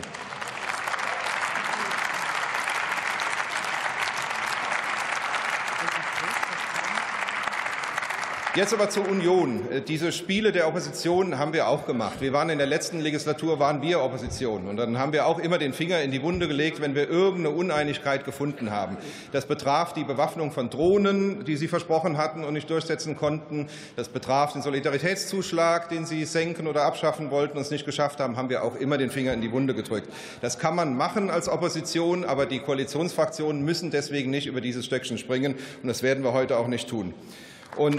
Jetzt aber zur Union. Diese Spiele der Opposition haben wir auch gemacht. Wir waren in der letzten Legislatur Opposition. Und dann haben wir auch immer den Finger in die Wunde gelegt, wenn wir irgendeine Uneinigkeit gefunden haben. Das betraf die Bewaffnung von Drohnen, die Sie versprochen hatten und nicht durchsetzen konnten. Das betraf den Solidaritätszuschlag, den Sie senken oder abschaffen wollten und es nicht geschafft haben, haben wir auch immer den Finger in die Wunde gedrückt. Das kann man machen als Opposition, aber die Koalitionsfraktionen müssen deswegen nicht über dieses Stöckchen springen. Und das werden wir heute auch nicht tun. Und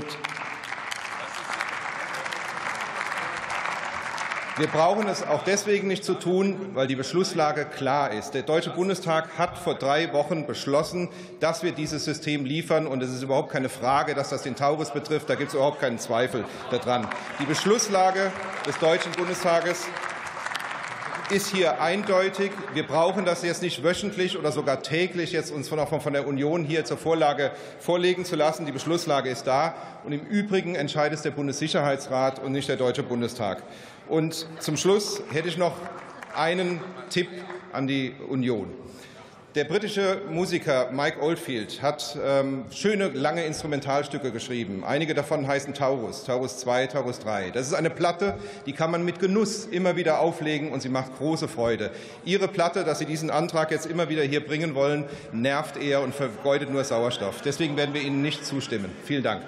wir brauchen es auch deswegen nicht zu tun, weil die Beschlusslage klar ist. Der Deutsche Bundestag hat vor 3 Wochen beschlossen, dass wir dieses System liefern. Und es ist überhaupt keine Frage, dass das den Taurus betrifft. Da gibt es überhaupt keinen Zweifel daran. Die Beschlusslage des Deutschen Bundestages ist hier eindeutig. Wir brauchen das jetzt nicht wöchentlich oder sogar täglich jetzt uns von der Union hier zur Vorlage vorlegen zu lassen. Die Beschlusslage ist da. Und im Übrigen entscheidet der Bundessicherheitsrat und nicht der Deutsche Bundestag. Und zum Schluss hätte ich noch einen Tipp an die Union. Der britische Musiker Mike Oldfield hat schöne, lange Instrumentalstücke geschrieben. Einige davon heißen Taurus, Taurus 2, Taurus 3. Das ist eine Platte, die kann man mit Genuss immer wieder auflegen, und sie macht große Freude. Ihre Platte, dass Sie diesen Antrag jetzt immer wieder hier bringen wollen, nervt eher und vergeudet nur Sauerstoff. Deswegen werden wir Ihnen nicht zustimmen. Vielen Dank.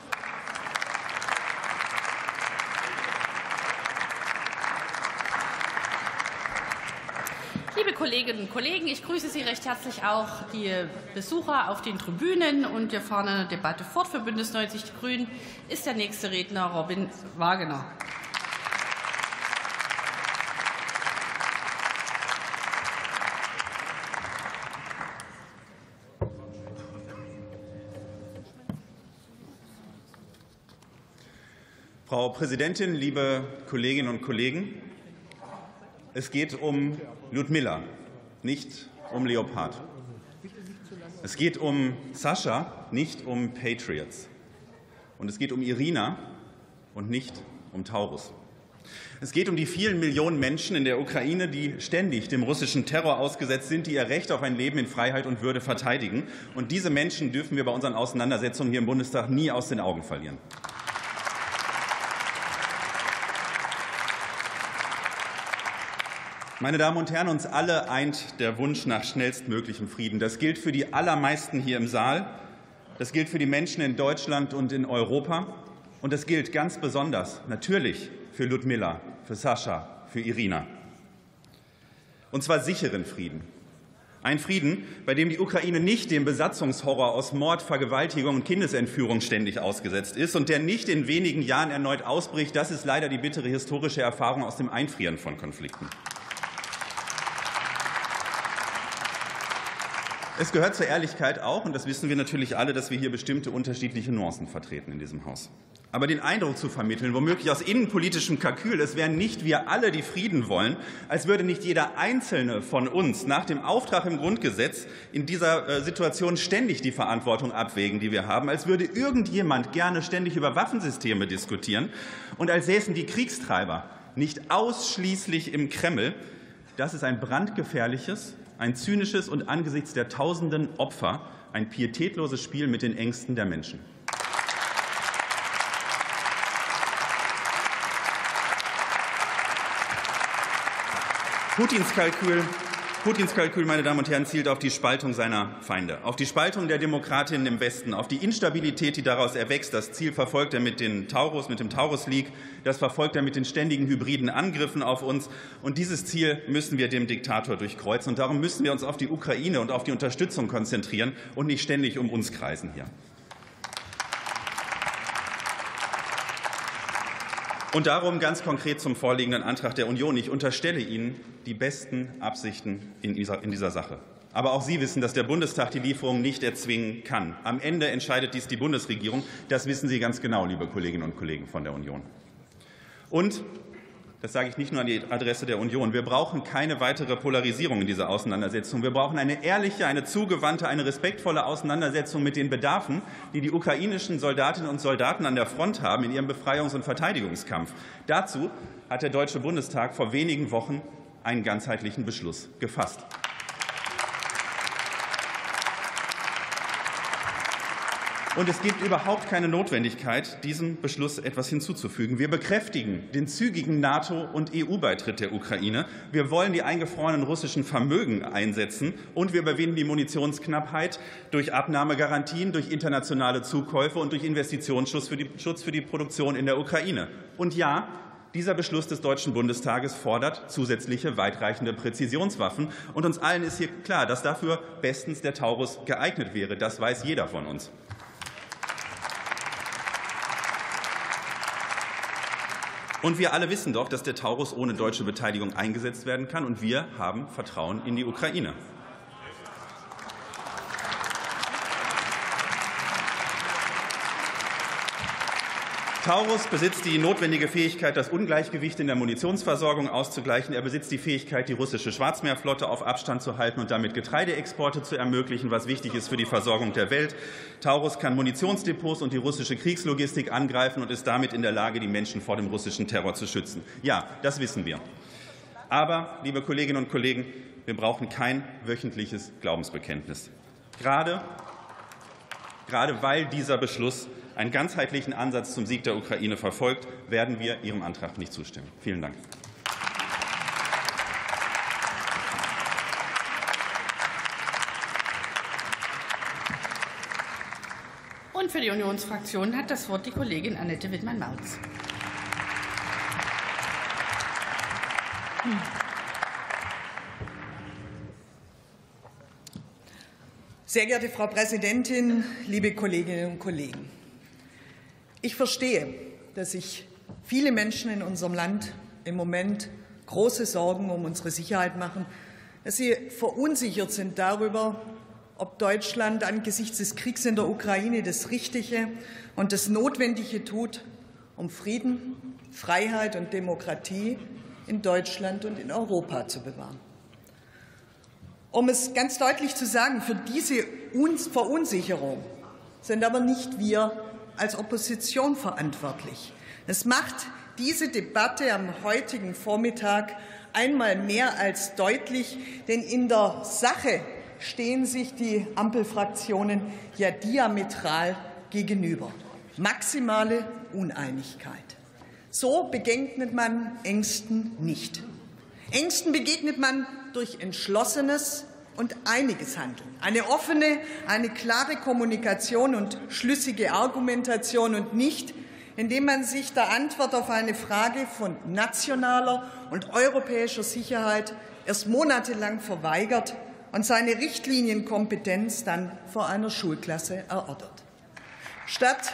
Liebe Kolleginnen und Kollegen, ich grüße Sie recht herzlich, auch die Besucher auf den Tribünen. Und wir fahren eine Debatte fort. Für Bündnis 90 Die Grünen ist der nächste Redner Robin Wagener. Frau Präsidentin, liebe Kolleginnen und Kollegen! Es geht um Ljudmila, nicht um Leopard. Es geht um Sascha, nicht um Patriots. Und es geht um Irina und nicht um Taurus. Es geht um die vielen Millionen Menschen in der Ukraine, die ständig dem russischen Terror ausgesetzt sind, die ihr Recht auf ein Leben in Freiheit und Würde verteidigen. Und diese Menschen dürfen wir bei unseren Auseinandersetzungen hier im Bundestag nie aus den Augen verlieren. Meine Damen und Herren, uns alle eint der Wunsch nach schnellstmöglichem Frieden. Das gilt für die allermeisten hier im Saal. Das gilt für die Menschen in Deutschland und in Europa. Und das gilt ganz besonders natürlich für Ludmilla, für Sascha, für Irina. Und zwar sicheren Frieden. Ein Frieden, bei dem die Ukraine nicht dem Besatzungshorror aus Mord, Vergewaltigung und Kindesentführung ständig ausgesetzt ist und der nicht in wenigen Jahren erneut ausbricht. Das ist leider die bittere historische Erfahrung aus dem Einfrieren von Konflikten. Es gehört zur Ehrlichkeit auch, und das wissen wir natürlich alle, dass wir hier bestimmte unterschiedliche Nuancen vertreten in diesem Haus. Aber den Eindruck zu vermitteln, womöglich aus innenpolitischem Kalkül, es wären nicht wir alle, die Frieden wollen, als würde nicht jeder Einzelne von uns nach dem Auftrag im Grundgesetz in dieser Situation ständig die Verantwortung abwägen, die wir haben, als würde irgendjemand gerne ständig über Waffensysteme diskutieren und als säßen die Kriegstreiber nicht ausschließlich im Kreml. Das ist ein brandgefährliches, ein zynisches und angesichts der tausenden Opfer ein pietätloses Spiel mit den Ängsten der Menschen. Putins Kalkül, meine Damen und Herren, zielt auf die Spaltung seiner Feinde, auf die Spaltung der Demokratinnen im Westen, auf die Instabilität, die daraus erwächst. Das Ziel verfolgt er mit dem Taurus-Leak, das verfolgt er mit den ständigen hybriden Angriffen auf uns. Und dieses Ziel müssen wir dem Diktator durchkreuzen. Und darum müssen wir uns auf die Ukraine und auf die Unterstützung konzentrieren und nicht ständig um uns kreisen hier. Und darum ganz konkret zum vorliegenden Antrag der Union. Ich unterstelle Ihnen die besten Absichten in dieser Sache. Aber auch Sie wissen, dass der Bundestag die Lieferung nicht erzwingen kann. Am Ende entscheidet dies die Bundesregierung. Das wissen Sie ganz genau, liebe Kolleginnen und Kollegen von der Union. Und das sage ich nicht nur an die Adresse der Union. Wir brauchen keine weitere Polarisierung in dieser Auseinandersetzung. Wir brauchen eine ehrliche, eine zugewandte, eine respektvolle Auseinandersetzung mit den Bedarfen, die die ukrainischen Soldatinnen und Soldaten an der Front haben in ihrem Befreiungs- und Verteidigungskampf. Dazu hat der Deutsche Bundestag vor wenigen Wochen einen ganzheitlichen Beschluss gefasst. Und es gibt überhaupt keine Notwendigkeit, diesem Beschluss etwas hinzuzufügen. Wir bekräftigen den zügigen NATO- und EU-Beitritt der Ukraine. Wir wollen die eingefrorenen russischen Vermögen einsetzen. Und wir überwinden die Munitionsknappheit durch Abnahmegarantien, durch internationale Zukäufe und durch Investitionsschutz für die Produktion in der Ukraine. Und ja, dieser Beschluss des Deutschen Bundestages fordert zusätzliche weitreichende Präzisionswaffen. Und uns allen ist hier klar, dass dafür bestens der Taurus geeignet wäre. Das weiß jeder von uns. Und wir alle wissen doch, dass der Taurus ohne deutsche Beteiligung eingesetzt werden kann. Und wir haben Vertrauen in die Ukraine. Taurus besitzt die notwendige Fähigkeit, das Ungleichgewicht in der Munitionsversorgung auszugleichen. Er besitzt die Fähigkeit, die russische Schwarzmeerflotte auf Abstand zu halten und damit Getreideexporte zu ermöglichen, was wichtig ist für die Versorgung der Welt. Taurus kann Munitionsdepots und die russische Kriegslogistik angreifen und ist damit in der Lage, die Menschen vor dem russischen Terror zu schützen. Ja, das wissen wir. Aber, liebe Kolleginnen und Kollegen, wir brauchen kein wöchentliches Glaubensbekenntnis. Gerade weil dieser Beschluss einen ganzheitlichen Ansatz zum Sieg der Ukraine verfolgt, werden wir Ihrem Antrag nicht zustimmen. Vielen Dank. Und für die Unionsfraktion hat das Wort die Kollegin Annette Wittmann-Mautz. Sehr geehrte Frau Präsidentin, liebe Kolleginnen und Kollegen! Ich verstehe, dass sich viele Menschen in unserem Land im Moment große Sorgen um unsere Sicherheit machen, dass sie verunsichert sind darüber, ob Deutschland angesichts des Kriegs in der Ukraine das Richtige und das Notwendige tut, um Frieden, Freiheit und Demokratie in Deutschland und in Europa zu bewahren. Um es ganz deutlich zu sagen, für diese Verunsicherung sind aber nicht wir als Opposition verantwortlich. Das macht diese Debatte am heutigen Vormittag einmal mehr als deutlich, denn in der Sache stehen sich die Ampelfraktionen ja diametral gegenüber. Maximale Uneinigkeit. So begegnet man Ängsten nicht. Ängsten begegnet man durch entschlossenes und einiges Handeln. Eine offene, eine klare Kommunikation und schlüssige Argumentation und nicht, indem man sich der Antwort auf eine Frage von nationaler und europäischer Sicherheit erst monatelang verweigert und seine Richtlinienkompetenz dann vor einer Schulklasse erörtert. Statt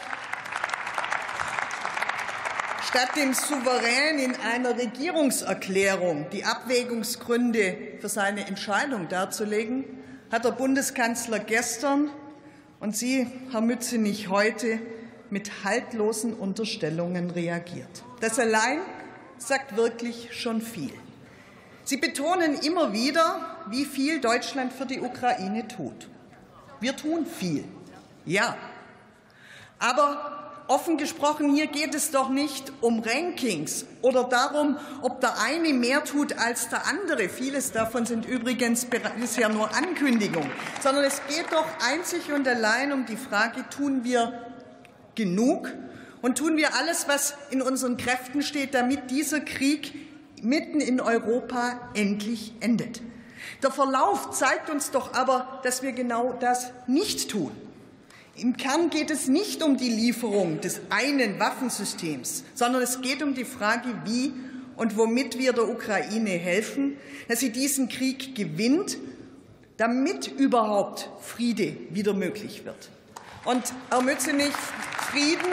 dem Souverän in einer Regierungserklärung die Abwägungsgründe für seine Entscheidung darzulegen, hat der Bundeskanzler gestern und Sie, Herr Mützenich, heute mit haltlosen Unterstellungen reagiert. Das allein sagt wirklich schon viel. Sie betonen immer wieder, wie viel Deutschland für die Ukraine tut. Wir tun viel, ja. Aber offen gesprochen, hier geht es doch nicht um Rankings oder darum, ob der eine mehr tut als der andere. Vieles davon sind übrigens bisher nur Ankündigungen. Sondern es geht doch einzig und allein um die Frage, tun wir genug und tun wir alles, was in unseren Kräften steht, damit dieser Krieg mitten in Europa endlich endet. Der Verlauf zeigt uns doch aber, dass wir genau das nicht tun. Im Kern geht es nicht um die Lieferung des einen Waffensystems, sondern es geht um die Frage, wie und womit wir der Ukraine helfen, dass sie diesen Krieg gewinnt, damit überhaupt Friede wieder möglich wird. Und, Herr Mützenich, Frieden,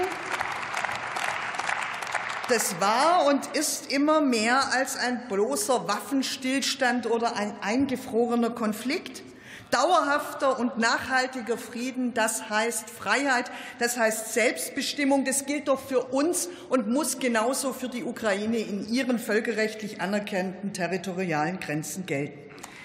das war und ist immer mehr als ein bloßer Waffenstillstand oder ein eingefrorener Konflikt. Dauerhafter und nachhaltiger Frieden, das heißt Freiheit, das heißt Selbstbestimmung. Das gilt doch für uns und muss genauso für die Ukraine in ihren völkerrechtlich anerkannten territorialen Grenzen gelten.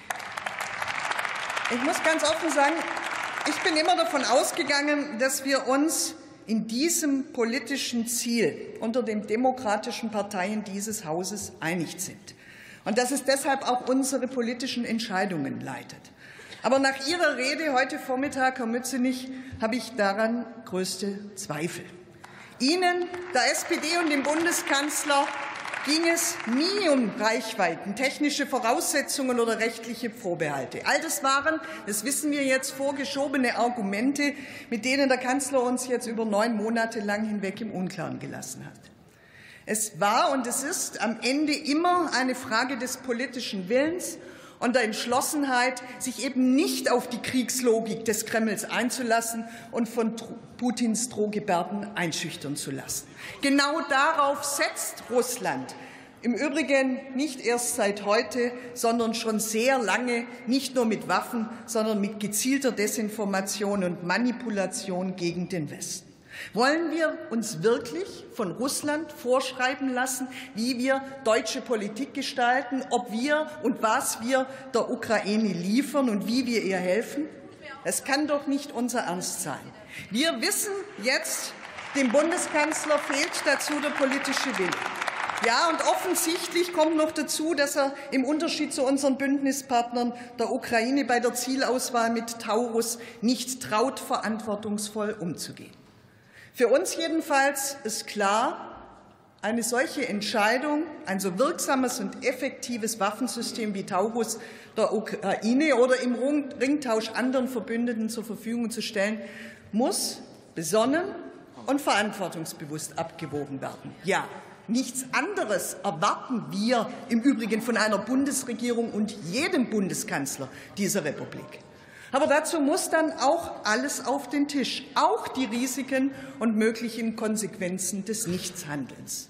Ich muss ganz offen sagen, ich bin immer davon ausgegangen, dass wir uns in diesem politischen Ziel unter den demokratischen Parteien dieses Hauses einig sind und dass es deshalb auch unsere politischen Entscheidungen leitet. Aber nach Ihrer Rede heute Vormittag, Herr Mützenich, habe ich daran größte Zweifel. Ihnen, der SPD und dem Bundeskanzler ging es nie um Reichweiten, technische Voraussetzungen oder rechtliche Vorbehalte. All das waren, das wissen wir jetzt, vorgeschobene Argumente, mit denen der Kanzler uns jetzt über 9 Monate lang hinweg im Unklaren gelassen hat. Es war und es ist am Ende immer eine Frage des politischen Willens und der Entschlossenheit, sich eben nicht auf die Kriegslogik des Kremls einzulassen und von Putins Drohgebärden einschüchtern zu lassen. Genau darauf setzt Russland. Im Übrigen nicht erst seit heute, sondern schon sehr lange, nicht nur mit Waffen, sondern mit gezielter Desinformation und Manipulation gegen den Westen. Wollen wir uns wirklich von Russland vorschreiben lassen, wie wir deutsche Politik gestalten, ob wir und was wir der Ukraine liefern und wie wir ihr helfen? Das kann doch nicht unser Ernst sein. Wir wissen jetzt, dem Bundeskanzler fehlt dazu der politische Wille. Ja, und offensichtlich kommt noch dazu, dass er im Unterschied zu unseren Bündnispartnern der Ukraine bei der Zielauswahl mit Taurus nicht traut, verantwortungsvoll umzugehen. Für uns jedenfalls ist klar, eine solche Entscheidung, ein so wirksames und effektives Waffensystem wie Taurus der Ukraine oder im Ringtausch anderen Verbündeten zur Verfügung zu stellen, muss besonnen und verantwortungsbewusst abgewogen werden. Ja, nichts anderes erwarten wir im Übrigen von einer Bundesregierung und jedem Bundeskanzler dieser Republik. Aber dazu muss dann auch alles auf den Tisch, auch die Risiken und möglichen Konsequenzen des Nichtshandelns.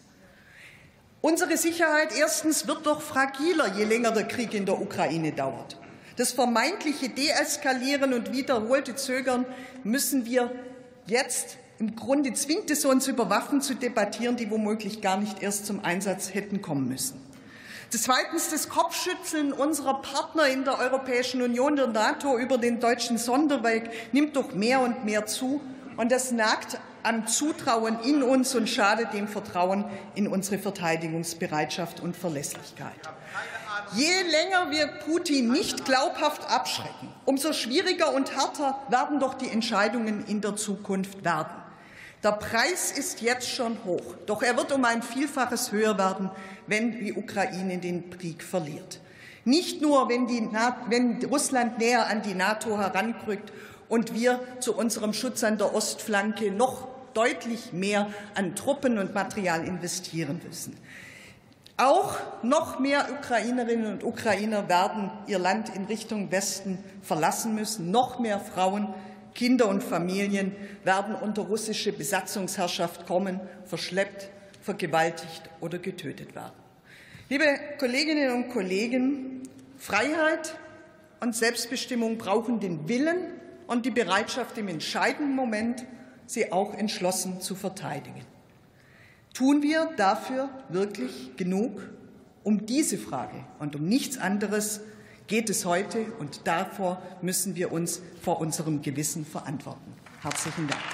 Unsere Sicherheit erstens wird doch fragiler, je länger der Krieg in der Ukraine dauert. Das vermeintliche Deeskalieren und wiederholte Zögern müssen wir jetzt, im Grunde zwingt es uns, über Waffen zu debattieren, die womöglich gar nicht erst zum Einsatz hätten kommen müssen. Zweitens, das Kopfschütteln unserer Partner in der Europäischen Union, der NATO, über den deutschen Sonderweg nimmt doch mehr und mehr zu. Und das nagt am Zutrauen in uns und schadet dem Vertrauen in unsere Verteidigungsbereitschaft und Verlässlichkeit. Je länger wir Putin nicht glaubhaft abschrecken, umso schwieriger und härter werden doch die Entscheidungen in der Zukunft werden. Der Preis ist jetzt schon hoch, doch er wird um ein Vielfaches höher werden, wenn die Ukraine den Krieg verliert. Nicht nur, wenn Russland näher an die NATO heranrückt und wir zu unserem Schutz an der Ostflanke noch deutlich mehr an Truppen und Material investieren müssen. Auch noch mehr Ukrainerinnen und Ukrainer werden ihr Land in Richtung Westen verlassen müssen. Noch mehr Frauen, Kinder und Familien werden unter russische Besatzungsherrschaft kommen, verschleppt, vergewaltigt oder getötet werden. Liebe Kolleginnen und Kollegen, Freiheit und Selbstbestimmung brauchen den Willen und die Bereitschaft, im entscheidenden Moment sie auch entschlossen zu verteidigen. Tun wir dafür wirklich genug? Um diese Frage und um nichts anderes geht es heute, und davor müssen wir uns vor unserem Gewissen verantworten. Herzlichen Dank.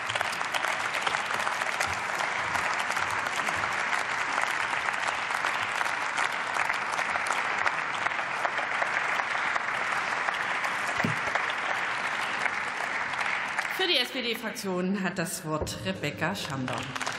Für die SPD-Fraktion hat das Wort Rebecca Schamberg.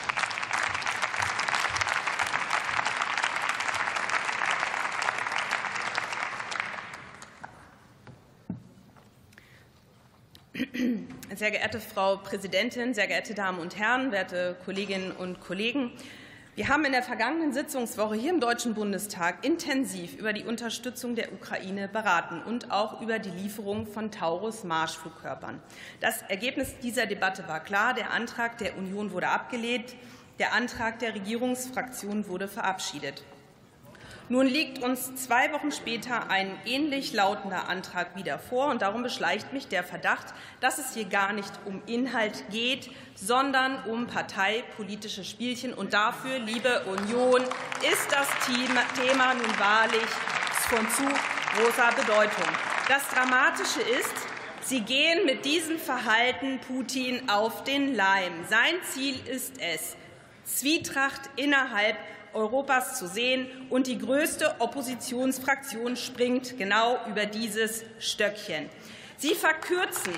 Sehr geehrte Frau Präsidentin, sehr geehrte Damen und Herren, werte Kolleginnen und Kollegen! Wir haben in der vergangenen Sitzungswoche hier im Deutschen Bundestag intensiv über die Unterstützung der Ukraine beraten und auch über die Lieferung von Taurus-Marschflugkörpern. Das Ergebnis dieser Debatte war klar. Der Antrag der Union wurde abgelehnt. Der Antrag der Regierungsfraktion wurde verabschiedet. Nun liegt uns 2 Wochen später ein ähnlich lautender Antrag wieder vor. Und darum beschleicht mich der Verdacht, dass es hier gar nicht um Inhalt geht, sondern um parteipolitische Spielchen. Und dafür, liebe Union, ist das Thema nun wahrlich von zu großer Bedeutung. Das Dramatische ist, Sie gehen mit diesem Verhalten Putin auf den Leim. Sein Ziel ist es, Zwietracht innerhalb Europas zu sehen, und die größte Oppositionsfraktion springt genau über dieses Stöckchen. Sie verkürzen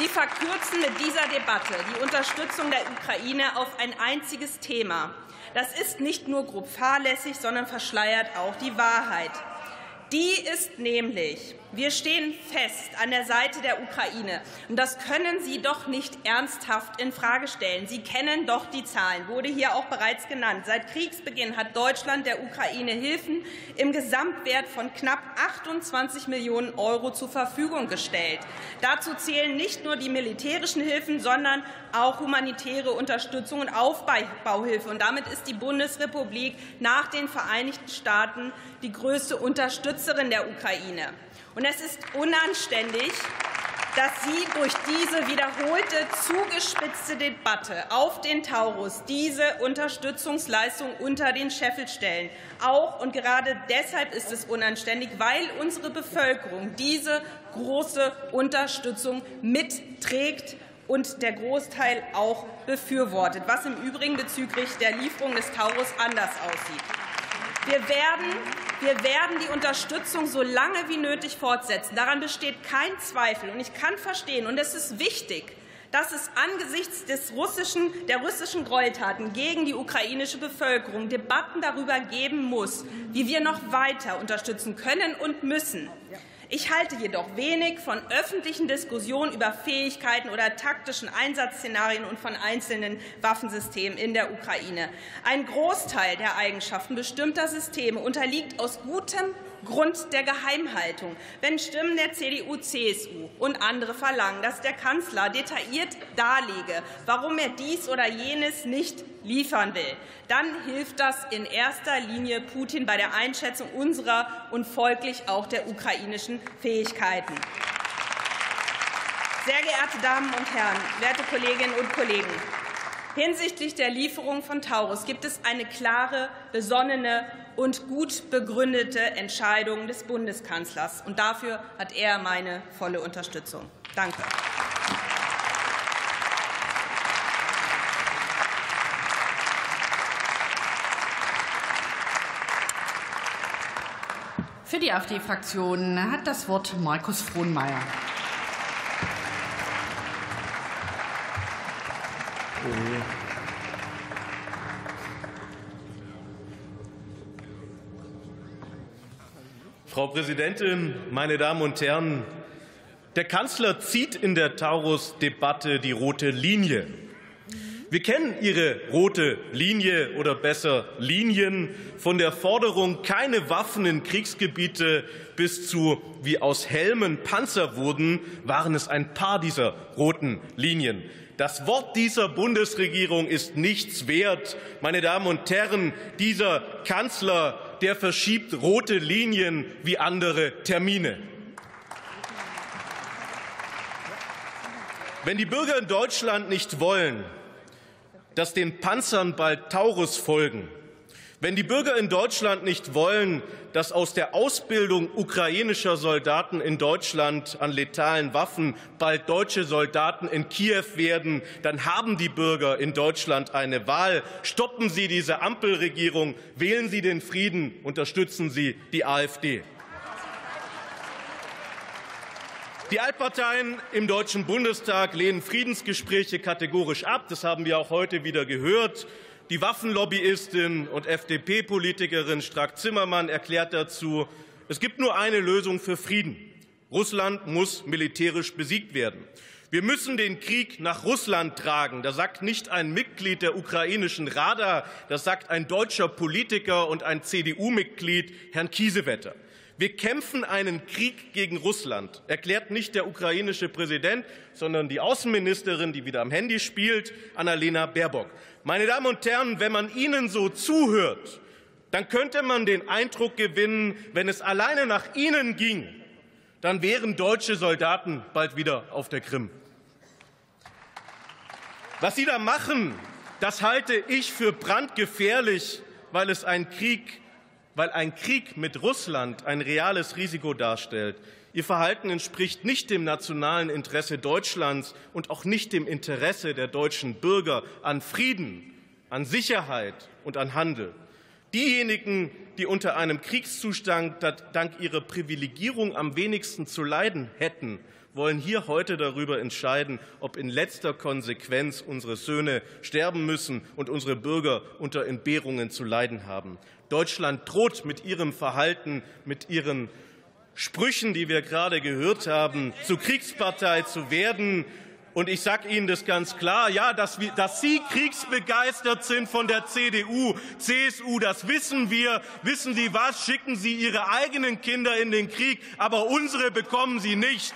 mit dieser Debatte die Unterstützung der Ukraine auf ein einziges Thema. Das ist nicht nur grob fahrlässig, sondern verschleiert auch die Wahrheit. Die ist nämlich: Wir stehen fest an der Seite der Ukraine. Und das können Sie doch nicht ernsthaft infrage stellen. Sie kennen doch die Zahlen, wurde hier auch bereits genannt. Seit Kriegsbeginn hat Deutschland der Ukraine Hilfen im Gesamtwert von knapp 28 Millionen € zur Verfügung gestellt. Dazu zählen nicht nur die militärischen Hilfen, sondern auch humanitäre Unterstützung und Aufbauhilfe. Und damit ist die Bundesrepublik nach den Vereinigten Staaten die größte Unterstützerin der Ukraine. Und es ist unanständig, dass Sie durch diese wiederholte zugespitzte Debatte auf den Taurus diese Unterstützungsleistung unter den Scheffel stellen. Auch und gerade deshalb ist es unanständig, weil unsere Bevölkerung diese große Unterstützung mitträgt und der Großteil auch befürwortet, was im Übrigen bezüglich der Lieferung des Taurus anders aussieht. Wir werden die Unterstützung so lange wie nötig fortsetzen. Daran besteht kein Zweifel. Und ich kann verstehen, und es ist wichtig, dass es angesichts der russischen Gräueltaten gegen die ukrainische Bevölkerung Debatten darüber geben muss, wie wir noch weiter unterstützen können und müssen. Ich halte jedoch wenig von öffentlichen Diskussionen über Fähigkeiten oder taktischen Einsatzszenarien und von einzelnen Waffensystemen in der Ukraine. Ein Großteil der Eigenschaften bestimmter Systeme unterliegt aus gutem Grund der Geheimhaltung. Wenn Stimmen der CDU, CSU und andere verlangen, dass der Kanzler detailliert darlege, warum er dies oder jenes nicht liefern will, dann hilft das in erster Linie Putin bei der Einschätzung unserer und folglich auch der ukrainischen Fähigkeiten. Sehr geehrte Damen und Herren, werte Kolleginnen und Kollegen! Hinsichtlich der Lieferung von Taurus gibt es eine klare, besonnene und gut begründete Entscheidung des Bundeskanzlers. Und dafür hat er meine volle Unterstützung. Danke. Für die AfD-Fraktion hat das Wort Markus Frohnmayer. Frau Präsidentin, meine Damen und Herren! Der Kanzler zieht in der Taurus-Debatte die rote Linie. Wir kennen Ihre rote Linie oder besser Linien von der Forderung, keine Waffen in Kriegsgebiete bis zu, wie aus Helmen Panzer wurden, waren es ein paar dieser roten Linien. Das Wort dieser Bundesregierung ist nichts wert. Meine Damen und Herren, dieser Kanzler, der verschiebt rote Linien wie andere Termine. Wenn die Bürger in Deutschland nicht wollen, dass den Panzern bald Taurus folgen, wenn die Bürger in Deutschland nicht wollen, dass aus der Ausbildung ukrainischer Soldaten in Deutschland an letalen Waffen bald deutsche Soldaten in Kiew werden, dann haben die Bürger in Deutschland eine Wahl. Stoppen Sie diese Ampelregierung, wählen Sie den Frieden, unterstützen Sie die AfD. Die Altparteien im Deutschen Bundestag lehnen Friedensgespräche kategorisch ab. Das haben wir auch heute wieder gehört. Die Waffenlobbyistin und FDP-Politikerin Strack-Zimmermann erklärt dazu, es gibt nur eine Lösung für Frieden. Russland muss militärisch besiegt werden. Wir müssen den Krieg nach Russland tragen. Das sagt nicht ein Mitglied der ukrainischen Rada, das sagt ein deutscher Politiker und ein CDU-Mitglied, Herrn Kiesewetter. Wir kämpfen einen Krieg gegen Russland, erklärt nicht der ukrainische Präsident, sondern die Außenministerin, die wieder am Handy spielt, Annalena Baerbock. Meine Damen und Herren, wenn man Ihnen so zuhört, dann könnte man den Eindruck gewinnen, wenn es alleine nach Ihnen ging, dann wären deutsche Soldaten bald wieder auf der Krim. Was Sie da machen, das halte ich für brandgefährlich, weil ein Krieg mit Russland ein reales Risiko darstellt. Ihr Verhalten entspricht nicht dem nationalen Interesse Deutschlands und auch nicht dem Interesse der deutschen Bürger an Frieden, an Sicherheit und an Handel. Diejenigen, die unter einem Kriegszustand dank ihrer Privilegierung am wenigsten zu leiden hätten, wollen hier heute darüber entscheiden, ob in letzter Konsequenz unsere Söhne sterben müssen und unsere Bürger unter Entbehrungen zu leiden haben. Deutschland droht mit ihrem Verhalten, mit ihren Sprüchen, die wir gerade gehört haben, zur Kriegspartei zu werden. Und ich sage Ihnen das ganz klar, ja, dass Sie kriegsbegeistert sind von der CDU, CSU, das wissen wir. Wissen Sie was? Schicken Sie Ihre eigenen Kinder in den Krieg, aber unsere bekommen Sie nicht.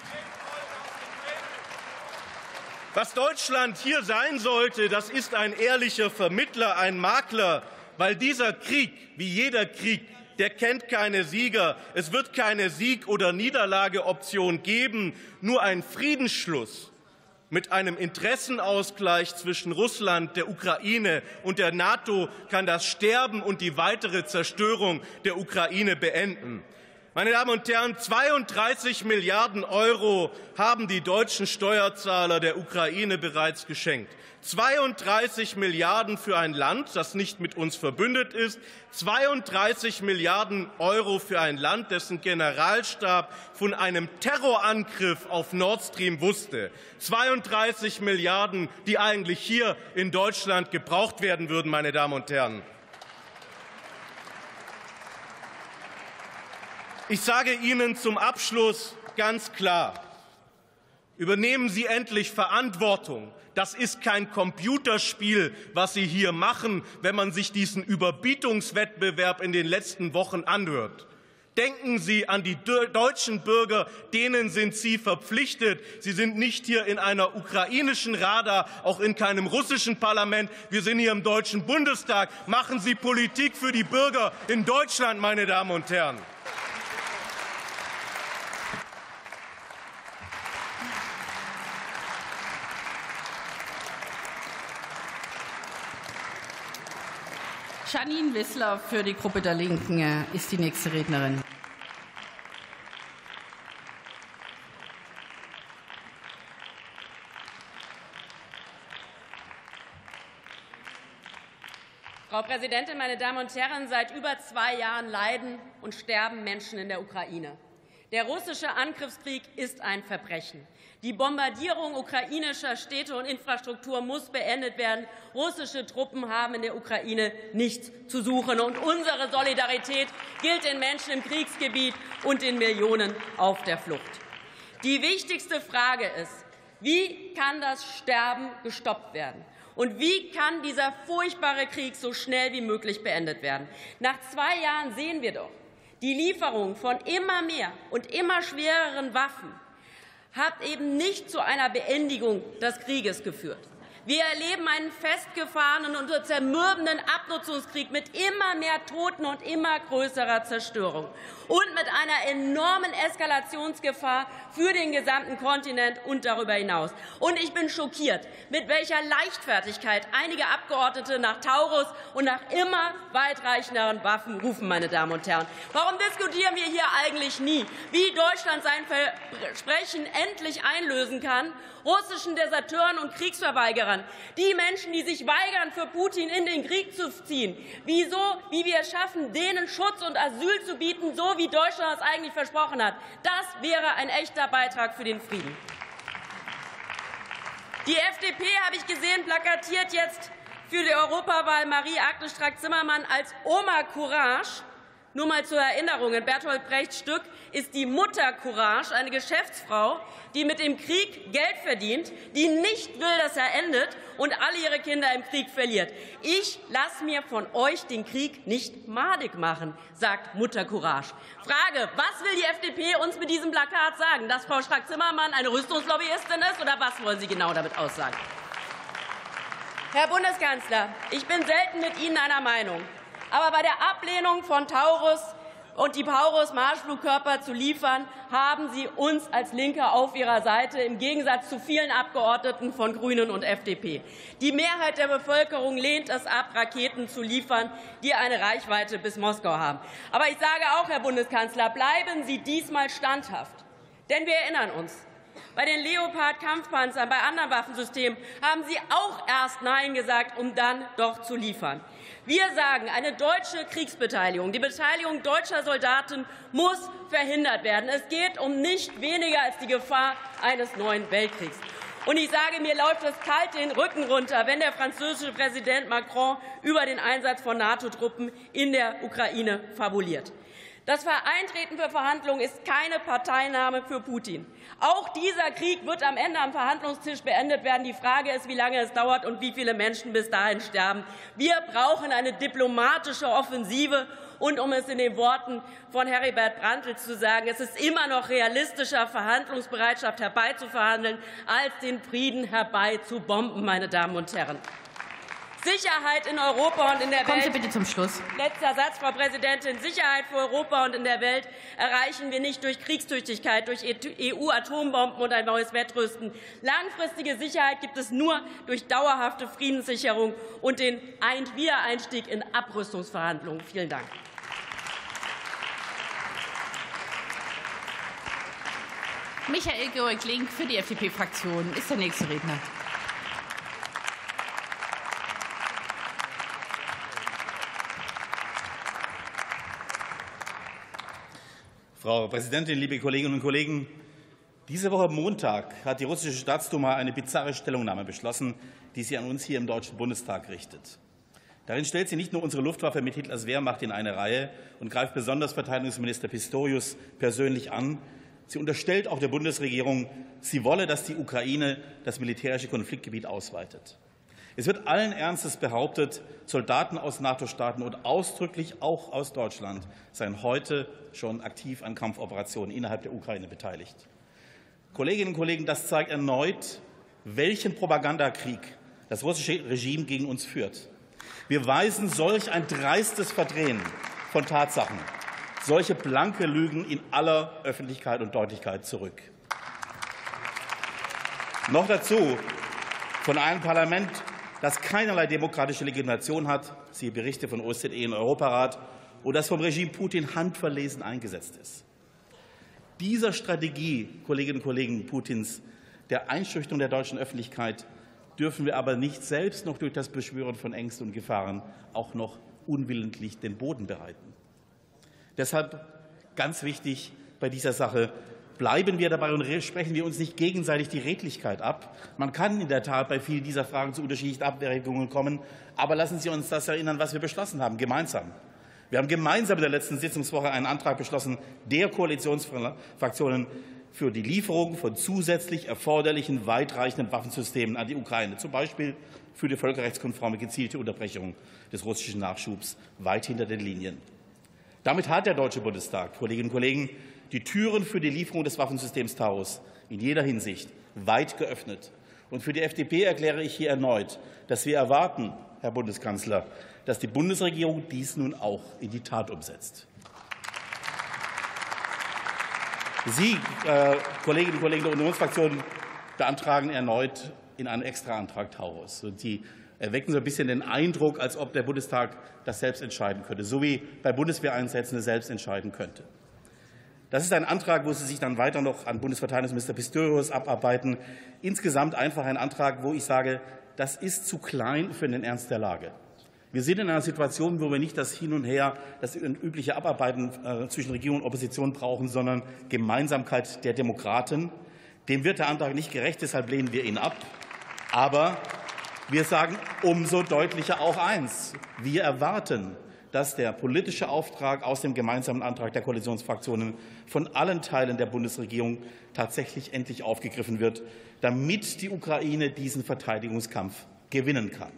Was Deutschland hier sein sollte, das ist ein ehrlicher Vermittler, ein Makler, weil dieser Krieg, wie jeder Krieg, der kennt keine Sieger. Es wird keine Sieg- oder Niederlageoption geben, nur ein Friedensschluss mit einem Interessenausgleich zwischen Russland, der Ukraine und der NATO kann das Sterben und die weitere Zerstörung der Ukraine beenden. Meine Damen und Herren, 32 Milliarden € haben die deutschen Steuerzahler der Ukraine bereits geschenkt. 32 Milliarden für ein Land, das nicht mit uns verbündet ist, 32 Milliarden € für ein Land, dessen Generalstab von einem Terrorangriff auf Nord Stream wusste. 32 Milliarden, die eigentlich hier in Deutschland gebraucht werden würden, meine Damen und Herren. Ich sage Ihnen zum Abschluss ganz klar, übernehmen Sie endlich Verantwortung. Das ist kein Computerspiel, was Sie hier machen, wenn man sich diesen Überbietungswettbewerb in den letzten Wochen anhört. Denken Sie an die deutschen Bürger, denen sind Sie verpflichtet. Sie sind nicht hier in einer ukrainischen Rada, auch in keinem russischen Parlament. Wir sind hier im Deutschen Bundestag. Machen Sie Politik für die Bürger in Deutschland, meine Damen und Herren. Janine Wissler für die Gruppe der Linken ist die nächste Rednerin. Frau Präsidentin, meine Damen und Herren! Seit über 2 Jahren leiden und sterben Menschen in der Ukraine. Der russische Angriffskrieg ist ein Verbrechen. Die Bombardierung ukrainischer Städte und Infrastruktur muss beendet werden. Russische Truppen haben in der Ukraine nichts zu suchen. Und unsere Solidarität gilt den Menschen im Kriegsgebiet und den Millionen auf der Flucht. Die wichtigste Frage ist, wie kann das Sterben gestoppt werden? Und wie kann dieser furchtbare Krieg so schnell wie möglich beendet werden? Nach 2 Jahren sehen wir doch, die Lieferung von immer mehr und immer schwereren Waffen hat eben nicht zu einer Beendigung des Krieges geführt. Wir erleben einen festgefahrenen und zermürbenden Abnutzungskrieg mit immer mehr Toten und immer größerer Zerstörung und mit einer enormen Eskalationsgefahr für den gesamten Kontinent und darüber hinaus. Und ich bin schockiert, mit welcher Leichtfertigkeit einige Abgeordnete nach Taurus und nach immer weitreichenderen Waffen rufen, meine Damen und Herren. Warum diskutieren wir hier eigentlich nie, wie Deutschland sein Versprechen endlich einlösen kann, russischen Deserteuren und Kriegsverweigerern, die Menschen, die sich weigern, für Putin in den Krieg zu ziehen, wie wir es schaffen, denen Schutz und Asyl zu bieten, so wie Deutschland es eigentlich versprochen hat. Das wäre ein echter Beitrag für den Frieden. Die FDP, habe ich gesehen, plakatiert jetzt für die Europawahl Marie-Agnes Strack-Zimmermann als Oma Courage. Nur mal zur Erinnerung, in Bertolt Brechts Stück ist die Mutter Courage eine Geschäftsfrau, die mit dem Krieg Geld verdient, die nicht will, dass er endet und alle ihre Kinder im Krieg verliert. Ich lasse mir von euch den Krieg nicht madig machen, sagt Mutter Courage. Frage, was will die FDP uns mit diesem Plakat sagen? Dass Frau Strack-Zimmermann eine Rüstungslobbyistin ist, oder was wollen Sie genau damit aussagen? Herr Bundeskanzler, ich bin selten mit Ihnen einer Meinung. Aber bei der Ablehnung von Taurus und die Taurus-Marschflugkörper zu liefern, haben Sie uns als Linke auf Ihrer Seite, im Gegensatz zu vielen Abgeordneten von Grünen und FDP. Die Mehrheit der Bevölkerung lehnt es ab, Raketen zu liefern, die eine Reichweite bis Moskau haben. Aber ich sage auch, Herr Bundeskanzler, bleiben Sie diesmal standhaft. Denn wir erinnern uns, bei den Leopard-Kampfpanzern, bei anderen Waffensystemen haben Sie auch erst Nein gesagt, um dann doch zu liefern. Wir sagen, eine deutsche Kriegsbeteiligung, die Beteiligung deutscher Soldaten muss verhindert werden. Es geht um nicht weniger als die Gefahr eines neuen Weltkriegs. Und ich sage, mir läuft es kalt den Rücken runter, wenn der französische Präsident Macron über den Einsatz von NATO-Truppen in der Ukraine fabuliert. Das Eintreten für Verhandlungen ist keine Parteinahme für Putin. Auch dieser Krieg wird am Ende am Verhandlungstisch beendet werden. Die Frage ist, wie lange es dauert und wie viele Menschen bis dahin sterben. Wir brauchen eine diplomatische Offensive. Und um es in den Worten von Heribert Brandtl zu sagen, es ist immer noch realistischer, Verhandlungsbereitschaft herbeizuverhandeln, als den Frieden herbeizubomben, meine Damen und Herren. Sicherheit in Europa und in der Welt. Kommen Sie bitte zum Schluss. Letzter Satz, Frau Präsidentin. Sicherheit für Europa und in der Welt erreichen wir nicht durch Kriegstüchtigkeit, durch EU-Atombomben und ein neues Wettrüsten. Langfristige Sicherheit gibt es nur durch dauerhafte Friedenssicherung und den Wiedereinstieg in Abrüstungsverhandlungen. Vielen Dank. Michael Georg-Link für die FDP-Fraktion ist der nächste Redner. Frau Präsidentin, liebe Kolleginnen und Kollegen! Diese Woche Montag hat die russische Staatsduma eine bizarre Stellungnahme beschlossen, die sie an uns hier im Deutschen Bundestag richtet. Darin stellt sie nicht nur unsere Luftwaffe mit Hitlers Wehrmacht in eine Reihe und greift besonders Verteidigungsminister Pistorius persönlich an. Sie unterstellt auch der Bundesregierung, sie wolle, dass die Ukraine das militärische Konfliktgebiet ausweitet. Es wird allen Ernstes behauptet, Soldaten aus NATO-Staaten und ausdrücklich auch aus Deutschland seien heute schon aktiv an Kampfoperationen innerhalb der Ukraine beteiligt. Kolleginnen und Kollegen, das zeigt erneut, welchen Propagandakrieg das russische Regime gegen uns führt. Wir weisen solch ein dreistes Verdrehen von Tatsachen, solche blanke Lügen in aller Öffentlichkeit und Deutlichkeit zurück. Noch dazu von einem Parlament, das keinerlei demokratische Legitimation hat, siehe Berichte von OSZE und Europarat, und das vom Regime Putin handverlesen eingesetzt ist. Dieser Strategie, Kolleginnen und Kollegen, Putins, der Einschüchterung der deutschen Öffentlichkeit, dürfen wir aber nicht selbst noch durch das Beschwören von Ängsten und Gefahren auch noch unwillentlich den Boden bereiten. Deshalb ganz wichtig bei dieser Sache: Bleiben wir dabei und sprechen wir uns nicht gegenseitig die Redlichkeit ab. Man kann in der Tat bei vielen dieser Fragen zu unterschiedlichen Abwägungen kommen. Aber lassen Sie uns das erinnern, was wir beschlossen haben, gemeinsam. Wir haben gemeinsam in der letzten Sitzungswoche einen Antrag beschlossen, der Koalitionsfraktionen, für die Lieferung von zusätzlich erforderlichen weitreichenden Waffensystemen an die Ukraine, zum Beispiel für die völkerrechtskonforme gezielte Unterbrechung des russischen Nachschubs weit hinter den Linien. Damit hat der Deutsche Bundestag, Kolleginnen und Kollegen, die Türen für die Lieferung des Waffensystems Taurus in jeder Hinsicht weit geöffnet. Und für die FDP erkläre ich hier erneut, dass wir erwarten, Herr Bundeskanzler, dass die Bundesregierung dies nun auch in die Tat umsetzt. Sie, Kolleginnen und Kollegen der Unionsfraktion, beantragen erneut in einem Extraantrag Taurus. Und Sie erwecken so ein bisschen den Eindruck, als ob der Bundestag das selbst entscheiden könnte, so wie bei Bundeswehreinsätzen selbst entscheiden könnte. Das ist ein Antrag, wo Sie sich dann weiter noch an Bundesverteidigungsminister Pistorius abarbeiten. Insgesamt einfach ein Antrag, wo ich sage, das ist zu klein für den Ernst der Lage. Wir sind in einer Situation, wo wir nicht das Hin und Her, das übliche Abarbeiten zwischen Regierung und Opposition brauchen, sondern Gemeinsamkeit der Demokraten. Dem wird der Antrag nicht gerecht, deshalb lehnen wir ihn ab. Aber wir sagen umso deutlicher auch eins. Wir erwarten, dass der politische Auftrag aus dem gemeinsamen Antrag der Koalitionsfraktionen von allen Teilen der Bundesregierung tatsächlich endlich aufgegriffen wird, damit die Ukraine diesen Verteidigungskampf gewinnen kann.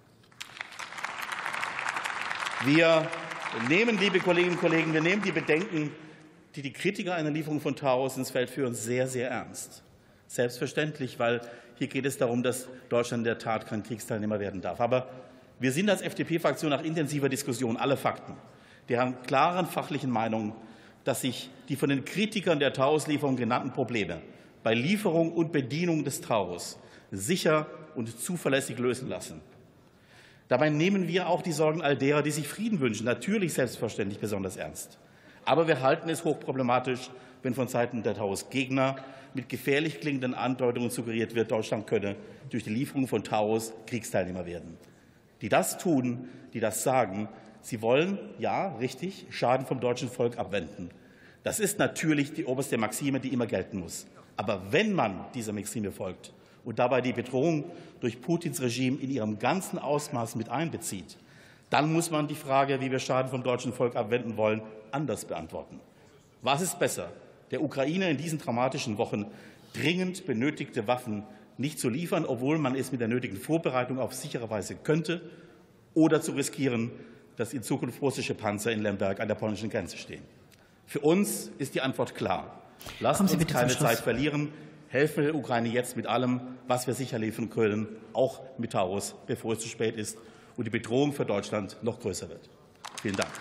Wir nehmen, liebe Kolleginnen und Kollegen, wir nehmen die Bedenken, die die Kritiker einer Lieferung von Taurus ins Feld führen, sehr, sehr ernst. Selbstverständlich, weil hier geht es darum, dass Deutschland in der Tat kein Kriegsteilnehmer werden darf. Aber wir sind als FDP-Fraktion nach intensiver Diskussion alle Fakten der klaren fachlichen Meinung, dass sich die von den Kritikern der Taurus-Lieferung genannten Probleme bei Lieferung und Bedienung des Taurus sicher und zuverlässig lösen lassen. Dabei nehmen wir auch die Sorgen all derer, die sich Frieden wünschen, natürlich selbstverständlich besonders ernst. Aber wir halten es hochproblematisch, wenn von Seiten der Taurus-Gegner mit gefährlich klingenden Andeutungen suggeriert wird, Deutschland könne durch die Lieferung von Taurus Kriegsteilnehmer werden. Die das tun, die das sagen, sie wollen, ja, richtig, Schaden vom deutschen Volk abwenden. Das ist natürlich die oberste Maxime, die immer gelten muss. Aber wenn man dieser Maxime folgt und dabei die Bedrohung durch Putins Regime in ihrem ganzen Ausmaß mit einbezieht, dann muss man die Frage, wie wir Schaden vom deutschen Volk abwenden wollen, anders beantworten. Was ist besser, der Ukraine in diesen dramatischen Wochen dringend benötigte Waffen nicht zu liefern, obwohl man es mit der nötigen Vorbereitung auf sichere Weise könnte, oder zu riskieren, dass in Zukunft russische Panzer in Lemberg an der polnischen Grenze stehen? Für uns ist die Antwort klar. Lasst uns keine Zeit verlieren. Helfen wir der Ukraine jetzt mit allem, was wir sicher liefern können, auch mit Taurus, bevor es zu spät ist und die Bedrohung für Deutschland noch größer wird. Vielen Dank.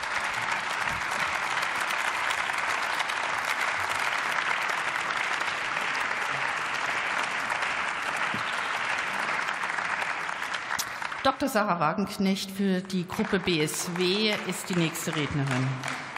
Dr. Sarah Wagenknecht für die Gruppe BSW ist die nächste Rednerin.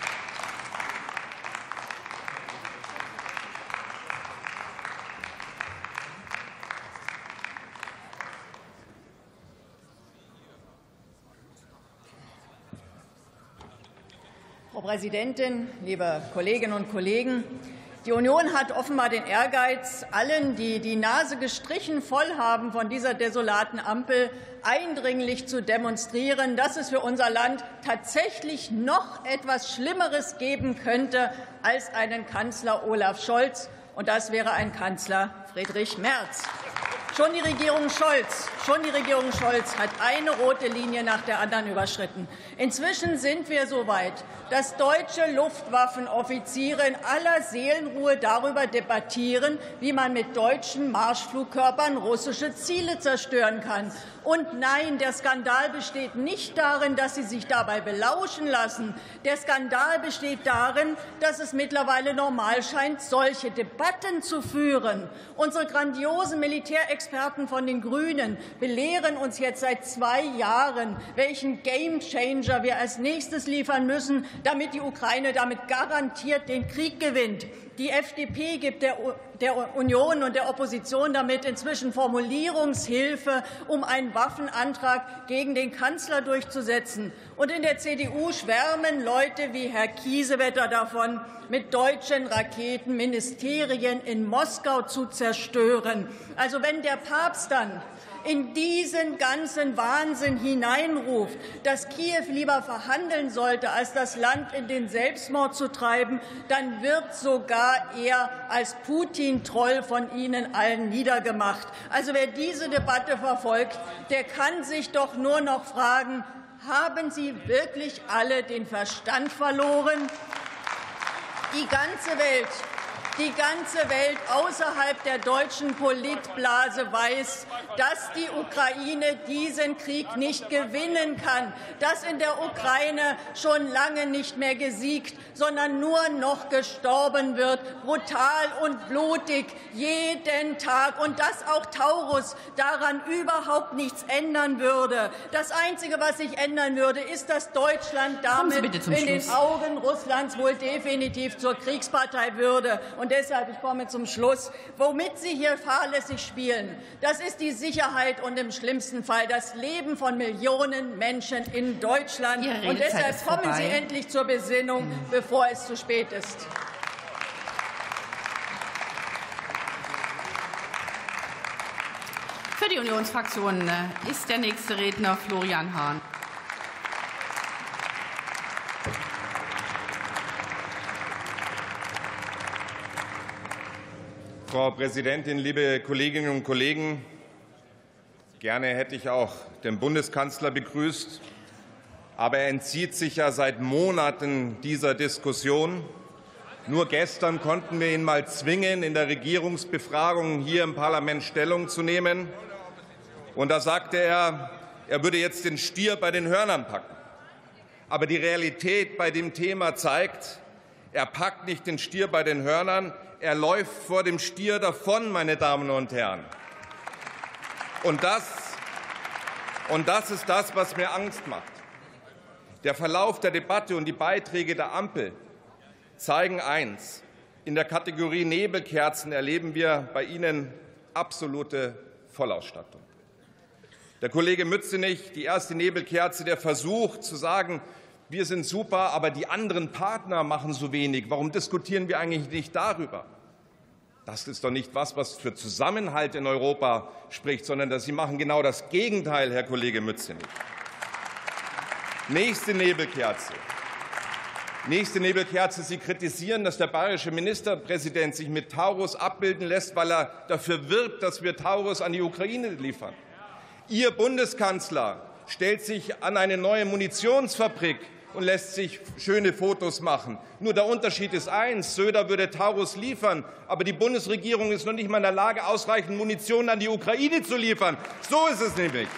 Frau Präsidentin, liebe Kolleginnen und Kollegen! Die Union hat offenbar den Ehrgeiz, allen, die die Nase gestrichen voll haben von dieser desolaten Ampel, eindringlich zu demonstrieren, dass es für unser Land tatsächlich noch etwas Schlimmeres geben könnte als einen Kanzler Olaf Scholz, und das wäre ein Kanzler Friedrich Merz. Schon die Regierung Scholz hat eine rote Linie nach der anderen überschritten. Inzwischen sind wir so weit, dass deutsche Luftwaffenoffiziere in aller Seelenruhe darüber debattieren, wie man mit deutschen Marschflugkörpern russische Ziele zerstören kann. Und nein, der Skandal besteht nicht darin, dass sie sich dabei belauschen lassen. Der Skandal besteht darin, dass es mittlerweile normal scheint, solche Debatten zu führen. Unsere grandiosen Militärexperten von den Grünen belehren uns jetzt seit 2 Jahren, welchen Gamechanger wir als nächstes liefern müssen, damit die Ukraine damit garantiert den Krieg gewinnt. Die FDP gibt der Union und der Opposition damit inzwischen Formulierungshilfe, um einen Waffenantrag gegen den Kanzler durchzusetzen. Und in der CDU schwärmen Leute wie Herr Kiesewetter davon, mit deutschen Raketen Ministerien in Moskau zu zerstören. Also wenn der Papst dann in diesen ganzen Wahnsinn hineinruft, dass Kiew lieber verhandeln sollte, als das Land in den Selbstmord zu treiben, dann wird sogar er als Putin-Troll von Ihnen allen niedergemacht. Also wer diese Debatte verfolgt, der kann sich doch nur noch fragen, haben Sie wirklich alle den Verstand verloren? Die ganze Welt außerhalb der deutschen Politblase weiß, dass die Ukraine diesen Krieg nicht gewinnen kann, dass in der Ukraine schon lange nicht mehr gesiegt, sondern nur noch gestorben wird, brutal und blutig, jeden Tag, und dass auch Taurus daran überhaupt nichts ändern würde. Das Einzige, was sich ändern würde, ist, dass Deutschland damit in den Augen Russlands wohl definitiv zur Kriegspartei würde. Und deshalb, ich komme zum Schluss, womit Sie hier fahrlässig spielen, das ist die Sicherheit und im schlimmsten Fall das Leben von Millionen Menschen in Deutschland. Und deshalb kommen Sie endlich zur Besinnung, bevor es zu spät ist. Für die Unionsfraktion ist der nächste Redner Florian Hahn. Frau Präsidentin, liebe Kolleginnen und Kollegen! Gerne hätte ich auch den Bundeskanzler begrüßt, aber er entzieht sich ja seit Monaten dieser Diskussion. Nur gestern konnten wir ihn mal zwingen, in der Regierungsbefragung hier im Parlament Stellung zu nehmen. Und da sagte er, er würde jetzt den Stier bei den Hörnern packen. Aber die Realität bei dem Thema zeigt, er packt nicht den Stier bei den Hörnern, er läuft vor dem Stier davon, meine Damen und Herren. Und das ist das, was mir Angst macht. Der Verlauf der Debatte und die Beiträge der Ampel zeigen eins. In der Kategorie Nebelkerzen erleben wir bei Ihnen absolute Vollausstattung. Der Kollege Mützenich, die erste Nebelkerze, der Versuch zu sagen, wir sind super, aber die anderen Partner machen so wenig. Warum diskutieren wir eigentlich nicht darüber? Das ist doch nicht was für Zusammenhalt in Europa spricht, sondern Sie machen genau das Gegenteil, Herr Kollege Mützenich. Nächste Nebelkerze. Sie kritisieren, dass der bayerische Ministerpräsident sich mit Taurus abbilden lässt, weil er dafür wirbt, dass wir Taurus an die Ukraine liefern. Ihr Bundeskanzler stellt sich an eine neue Munitionsfabrik und lässt sich schöne Fotos machen. Nur der Unterschied ist eins, Söder würde Taurus liefern, aber die Bundesregierung ist noch nicht mal in der Lage, ausreichend Munition an die Ukraine zu liefern. So ist es nämlich.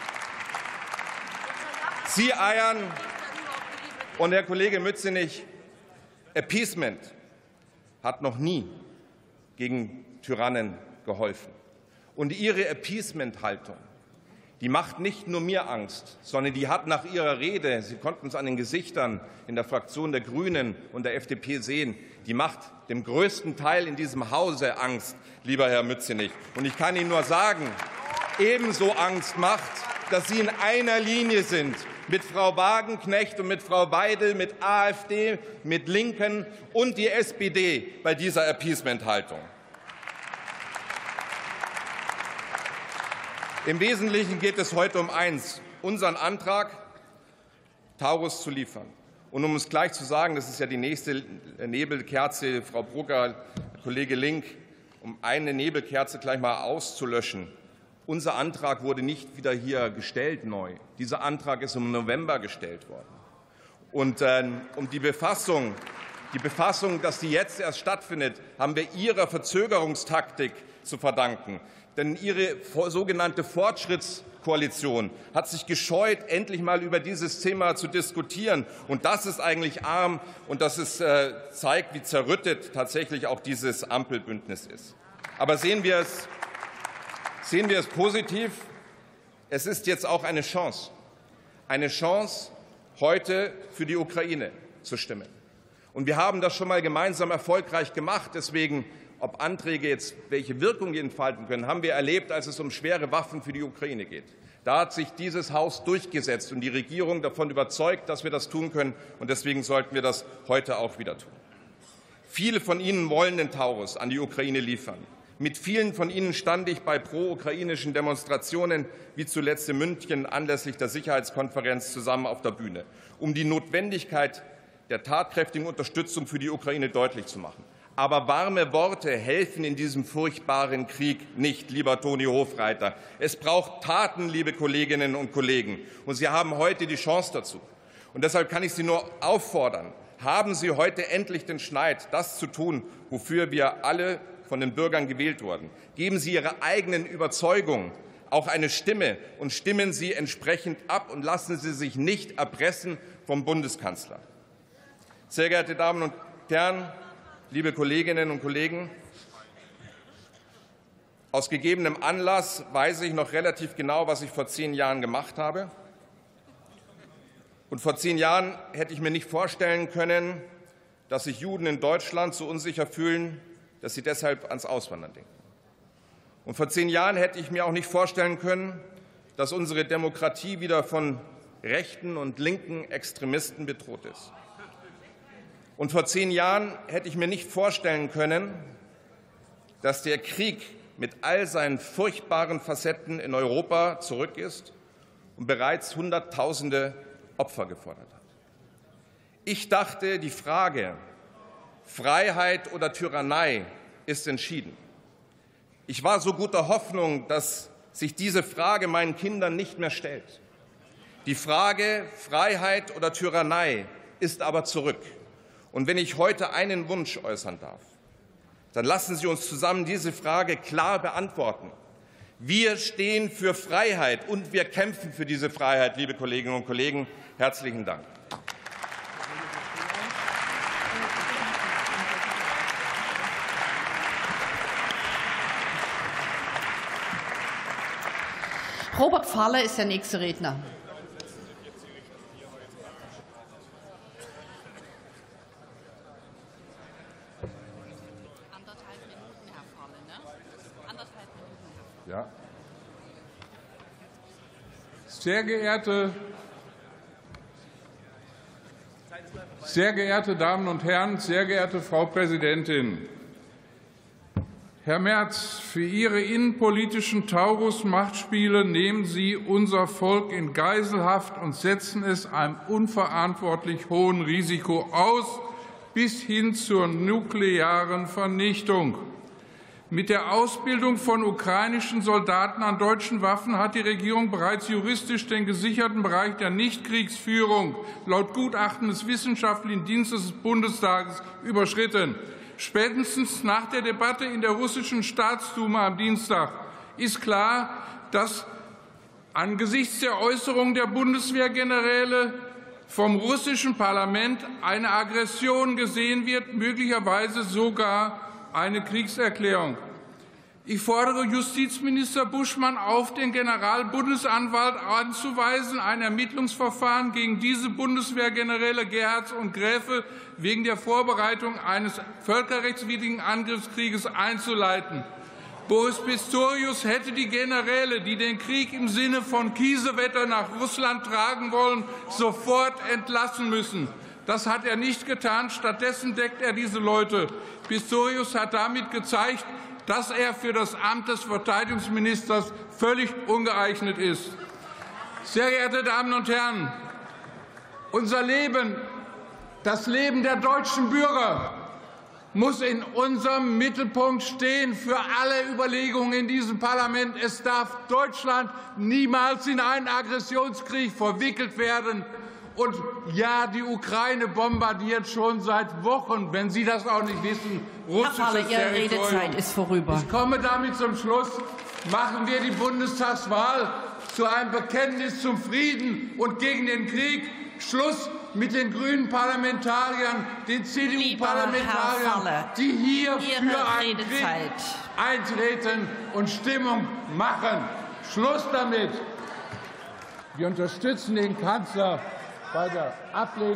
Sie eiern. Und Herr Kollege Mützenich, Appeasement hat noch nie gegen Tyrannen geholfen. Und Ihre Appeasement-Haltung, die macht nicht nur mir Angst, sondern die hat nach Ihrer Rede, Sie konnten es an den Gesichtern in der Fraktion der Grünen und der FDP sehen, die macht dem größten Teil in diesem Hause Angst, lieber Herr Mützenich. Und ich kann Ihnen nur sagen, ebenso Angst macht, dass Sie in einer Linie sind mit Frau Wagenknecht und mit Frau Weidel, mit AfD, mit Linken und die SPD bei dieser Appeasement-Haltung. Im Wesentlichen geht es heute um eins, unseren Antrag, Taurus zu liefern. Und um es gleich zu sagen, das ist ja die nächste Nebelkerze, Frau Brugger, Kollege Link, um eine Nebelkerze gleich mal auszulöschen. Unser Antrag wurde nicht wieder hier gestellt neu. Dieser Antrag ist im November gestellt worden. Und um die Befassung, dass die jetzt erst stattfindet, haben wir Ihrer Verzögerungstaktik zu verdanken. Denn Ihre sogenannte Fortschrittskoalition hat sich gescheut, endlich mal über dieses Thema zu diskutieren. Und das ist eigentlich arm und das zeigt, wie zerrüttet tatsächlich auch dieses Ampelbündnis ist. Aber sehen wir es positiv. Es ist jetzt auch eine Chance, heute für die Ukraine zu stimmen. Und wir haben das schon mal gemeinsam erfolgreich gemacht. Deswegen, ob Anträge jetzt welche Wirkung entfalten können, haben wir erlebt, als es um schwere Waffen für die Ukraine geht. Da hat sich dieses Haus durchgesetzt und die Regierung davon überzeugt, dass wir das tun können. Und deswegen sollten wir das heute auch wieder tun. Viele von Ihnen wollen den Taurus an die Ukraine liefern. Mit vielen von Ihnen stand ich bei pro-ukrainischen Demonstrationen, wie zuletzt in München anlässlich der Sicherheitskonferenz, zusammen auf der Bühne, um die Notwendigkeit der tatkräftigen Unterstützung für die Ukraine deutlich zu machen. Aber warme Worte helfen in diesem furchtbaren Krieg nicht, lieber Toni Hofreiter. Es braucht Taten, liebe Kolleginnen und Kollegen. Und Sie haben heute die Chance dazu. Und deshalb kann ich Sie nur auffordern, haben Sie heute endlich den Schneid, das zu tun, wofür wir alle von den Bürgern gewählt wurden. Geben Sie Ihrer eigenen Überzeugung auch eine Stimme und stimmen Sie entsprechend ab und lassen Sie sich nicht erpressen vom Bundeskanzler. Sehr geehrte Damen und Herren, liebe Kolleginnen und Kollegen, aus gegebenem Anlass weiß ich noch relativ genau, was ich vor 10 Jahren gemacht habe. Und vor 10 Jahren hätte ich mir nicht vorstellen können, dass sich Juden in Deutschland so unsicher fühlen, dass sie deshalb ans Auswandern denken. Und vor 10 Jahren hätte ich mir auch nicht vorstellen können, dass unsere Demokratie wieder von rechten und linken Extremisten bedroht ist. Und vor 10 Jahren hätte ich mir nicht vorstellen können, dass der Krieg mit all seinen furchtbaren Facetten in Europa zurück ist und bereits Hunderttausende Opfer gefordert hat. Ich dachte, die Frage Freiheit oder Tyrannei ist entschieden. Ich war so guter Hoffnung, dass sich diese Frage meinen Kindern nicht mehr stellt. Die Frage Freiheit oder Tyrannei ist aber zurück. Und wenn ich heute einen Wunsch äußern darf, dann lassen Sie uns zusammen diese Frage klar beantworten. Wir stehen für Freiheit und wir kämpfen für diese Freiheit, liebe Kolleginnen und Kollegen. Herzlichen Dank. Robert Pfarler ist der nächste Redner. Ja. Sehr geehrte Damen und Herren, sehr geehrte Frau Präsidentin! Herr Merz, für Ihre innenpolitischen Taurus-Machtspiele nehmen Sie unser Volk in Geiselhaft und setzen es einem unverantwortlich hohen Risiko aus, bis hin zur nuklearen Vernichtung. Mit der Ausbildung von ukrainischen Soldaten an deutschen Waffen hat die Regierung bereits juristisch den gesicherten Bereich der Nichtkriegsführung laut Gutachten des Wissenschaftlichen Dienstes des Bundestages überschritten. Spätestens nach der Debatte in der russischen Staatsduma am Dienstag ist klar, dass angesichts der Äußerungen der Bundeswehrgeneräle vom russischen Parlament eine Aggression gesehen wird, möglicherweise sogar eine Kriegserklärung. Ich fordere Justizminister Buschmann auf, den Generalbundesanwalt anzuweisen, ein Ermittlungsverfahren gegen diese Bundeswehrgeneräle Gerhards und Gräfe wegen der Vorbereitung eines völkerrechtswidrigen Angriffskrieges einzuleiten. Boris Pistorius hätte die Generäle, die den Krieg im Sinne von Kiesewetter nach Russland tragen wollen, sofort entlassen müssen. Das hat er nicht getan. Stattdessen deckt er diese Leute. Pistorius hat damit gezeigt, dass er für das Amt des Verteidigungsministers völlig ungeeignet ist. Sehr geehrte Damen und Herren, unser Leben, das Leben der deutschen Bürger, muss in unserem Mittelpunkt stehen für alle Überlegungen in diesem Parlament. Es darf Deutschland niemals in einen Aggressionskrieg verwickelt werden. Und ja, die Ukraine bombardiert schon seit Wochen, wenn Sie das auch nicht wissen, russisches Territorium. Ihre Redezeit ist vorüber. Ich komme damit zum Schluss. Machen wir die Bundestagswahl zu einem Bekenntnis zum Frieden und gegen den Krieg. Schluss mit den grünen Parlamentariern, den CDU-Parlamentariern, die hier für einen Krieg eintreten und Stimmung machen. Schluss damit. Wir unterstützen den Kanzler bei der Ablehnung.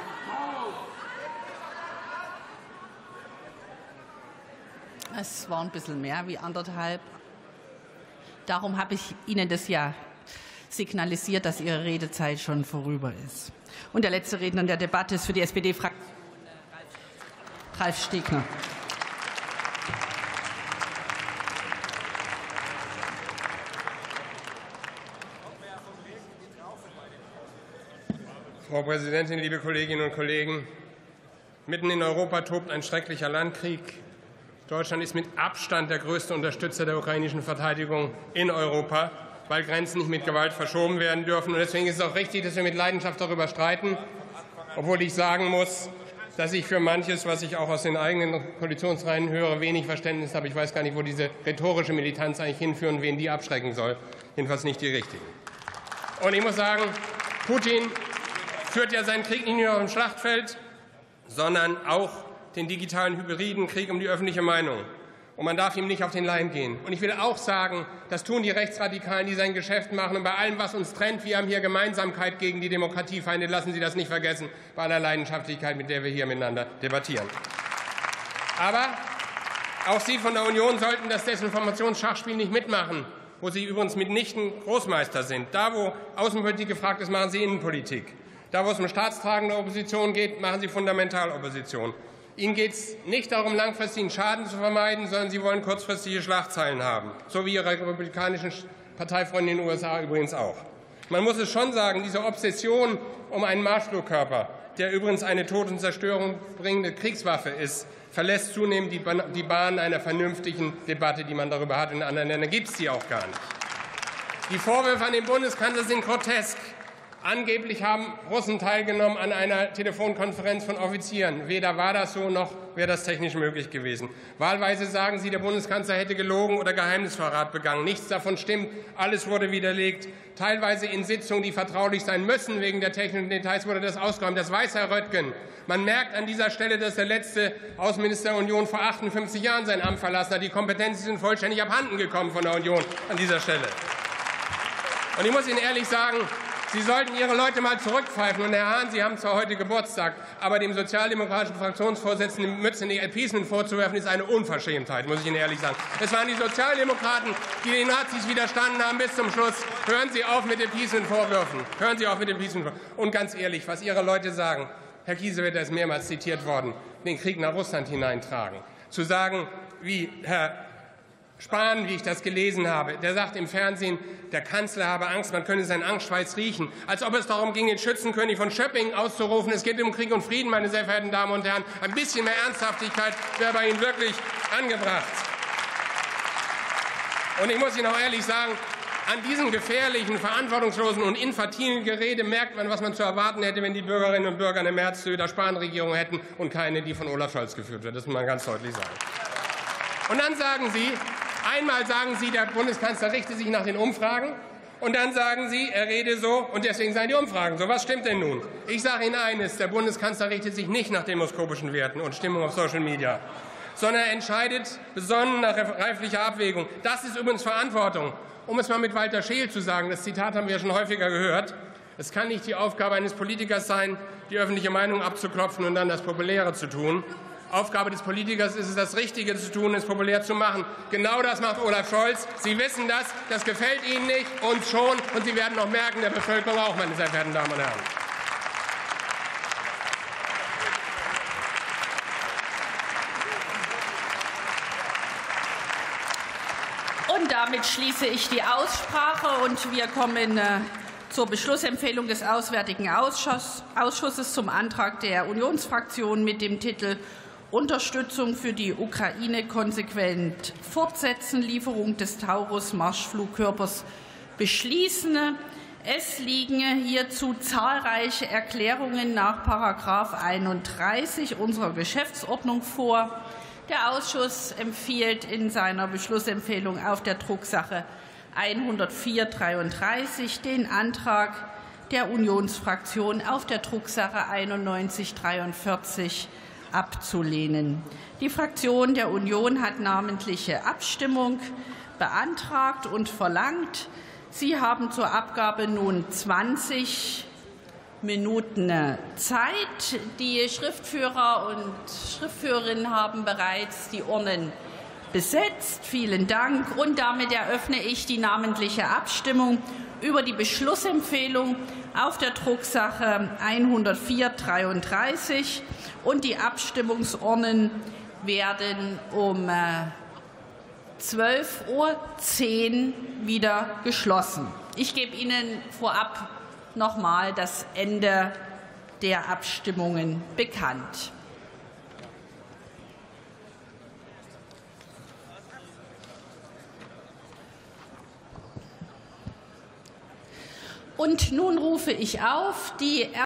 Es war ein bisschen mehr wie 1,5. Darum habe ich Ihnen das ja signalisiert, dass Ihre Redezeit schon vorüber ist. Und der letzte Redner in der Debatte ist für die SPD-Fraktion Ralf Stegner. Frau Präsidentin, liebe Kolleginnen und Kollegen! Mitten in Europa tobt ein schrecklicher Landkrieg. Deutschland ist mit Abstand der größte Unterstützer der ukrainischen Verteidigung in Europa, weil Grenzen nicht mit Gewalt verschoben werden dürfen. Und deswegen ist es auch richtig, dass wir mit Leidenschaft darüber streiten, obwohl ich sagen muss, dass ich für manches, was ich auch aus den eigenen Koalitionsreihen höre, wenig Verständnis habe. Ich weiß gar nicht, wo diese rhetorische Militanz eigentlich hinführen und wen die abschrecken soll. Jedenfalls nicht die richtigen. Und ich muss sagen, Putin führt ja seinen Krieg nicht nur auf dem Schlachtfeld, sondern auch den digitalen hybriden Krieg um die öffentliche Meinung. Und man darf ihm nicht auf den Leim gehen. Und ich will auch sagen, das tun die Rechtsradikalen, die sein Geschäft machen. Und bei allem, was uns trennt, wir haben hier Gemeinsamkeit gegen die Demokratiefeinde. Lassen Sie das nicht vergessen, bei aller Leidenschaftlichkeit, mit der wir hier miteinander debattieren. Aber auch Sie von der Union sollten das Desinformationsschachspiel nicht mitmachen, wo Sie übrigens mitnichten Großmeister sind. Da, wo Außenpolitik gefragt ist, machen Sie Innenpolitik. Da, wo es um staatstragende Opposition geht, machen Sie Fundamentalopposition. Ihnen geht es nicht darum, langfristigen Schaden zu vermeiden, sondern Sie wollen kurzfristige Schlagzeilen haben, so wie Ihre republikanischen Parteifreunde in den USA übrigens auch. Man muss es schon sagen, diese Obsession um einen Marschflugkörper, der übrigens eine Tod und Zerstörung bringende Kriegswaffe ist, verlässt zunehmend die Bahn einer vernünftigen Debatte, die man darüber hat. In anderen Ländern gibt es die auch gar nicht. Die Vorwürfe an den Bundeskanzler sind grotesk. Angeblich haben Russen teilgenommen an einer Telefonkonferenz von Offizieren. Weder war das so, noch wäre das technisch möglich gewesen. Wahlweise sagen Sie, der Bundeskanzler hätte gelogen oder Geheimnisverrat begangen. Nichts davon stimmt. Alles wurde widerlegt. Teilweise in Sitzungen, die vertraulich sein müssen wegen der technischen Details, wurde das ausgeräumt. Das weiß Herr Röttgen. Man merkt an dieser Stelle, dass der letzte Außenminister der Union vor 58 Jahren sein Amt verlassen hat. Die Kompetenzen sind vollständig abhanden gekommen von der Union an dieser Stelle. Und ich muss Ihnen ehrlich sagen, Sie sollten Ihre Leute mal zurückpfeifen. Und Herr Hahn, Sie haben zwar heute Geburtstag, aber dem sozialdemokratischen Fraktionsvorsitzenden Mützenich Appeasement vorzuwerfen, ist eine Unverschämtheit, muss ich Ihnen ehrlich sagen. Es waren die Sozialdemokraten, die den Nazis widerstanden haben bis zum Schluss. Hören Sie auf mit Appeasement-Vorwürfen. Hören Sie auf mit Appeasement-Vorwürfen. Und ganz ehrlich, was Ihre Leute sagen, Herr Kiesewetter ist mehrmals zitiert worden, den Krieg nach Russland hineintragen. Zu sagen, wie Herr Spahn, wie ich das gelesen habe, der sagt im Fernsehen, der Kanzler habe Angst, man könne seinen Angstschweiß riechen. Als ob es darum ging, den Schützenkönig von Schöppingen auszurufen. Es geht um Krieg und Frieden, meine sehr verehrten Damen und Herren. Ein bisschen mehr Ernsthaftigkeit wäre bei Ihnen wirklich angebracht. Und ich muss Ihnen auch ehrlich sagen, an diesem gefährlichen, verantwortungslosen und infantilen Gerede merkt man, was man zu erwarten hätte, wenn die Bürgerinnen und Bürger eine Merz-Söder-Spahn-Regierung hätten und keine, die von Olaf Scholz geführt wird. Das muss man ganz deutlich sagen. Und dann sagen Sie, einmal sagen Sie, der Bundeskanzler richte sich nach den Umfragen, und dann sagen Sie, er rede so, und deswegen seien die Umfragen so. Was stimmt denn nun? Ich sage Ihnen eines, der Bundeskanzler richtet sich nicht nach demoskopischen Werten und Stimmung auf Social Media, sondern er entscheidet besonnen nach reiflicher Abwägung. Das ist übrigens Verantwortung. Um es mal mit Walter Scheel zu sagen, das Zitat haben wir ja schon häufiger gehört, es kann nicht die Aufgabe eines Politikers sein, die öffentliche Meinung abzuklopfen und dann das Populäre zu tun. Aufgabe des Politikers ist es, das Richtige zu tun, es populär zu machen. Genau das macht Olaf Scholz. Sie wissen das, das gefällt Ihnen nicht, uns schon, und Sie werden noch merken, der Bevölkerung auch, meine sehr verehrten Damen und Herren. Und damit schließe ich die Aussprache, und wir kommen zur Beschlussempfehlung des Auswärtigen Ausschusses zum Antrag der Unionsfraktion mit dem Titel Unterstützung für die Ukraine konsequent fortsetzen, Lieferung des Taurus-Marschflugkörpers beschließen. Es liegen hierzu zahlreiche Erklärungen nach § 31 unserer Geschäftsordnung vor. Der Ausschuss empfiehlt in seiner Beschlussempfehlung auf der Drucksache 104/33 den Antrag der Unionsfraktion auf der Drucksache 91/43 abzulehnen. Die Fraktion der Union hat namentliche Abstimmung beantragt und verlangt. Sie haben zur Abgabe nun 20 Minuten Zeit. Die Schriftführer und Schriftführerinnen haben bereits die Urnen besetzt. Vielen Dank. Und damit eröffne ich die namentliche Abstimmung über die Beschlussempfehlung auf der Drucksache 104/33. Und die Abstimmungsurnen werden um 12:10 Uhr wieder geschlossen. Ich gebe Ihnen vorab noch mal das Ende der Abstimmungen bekannt. Und nun rufe ich auf die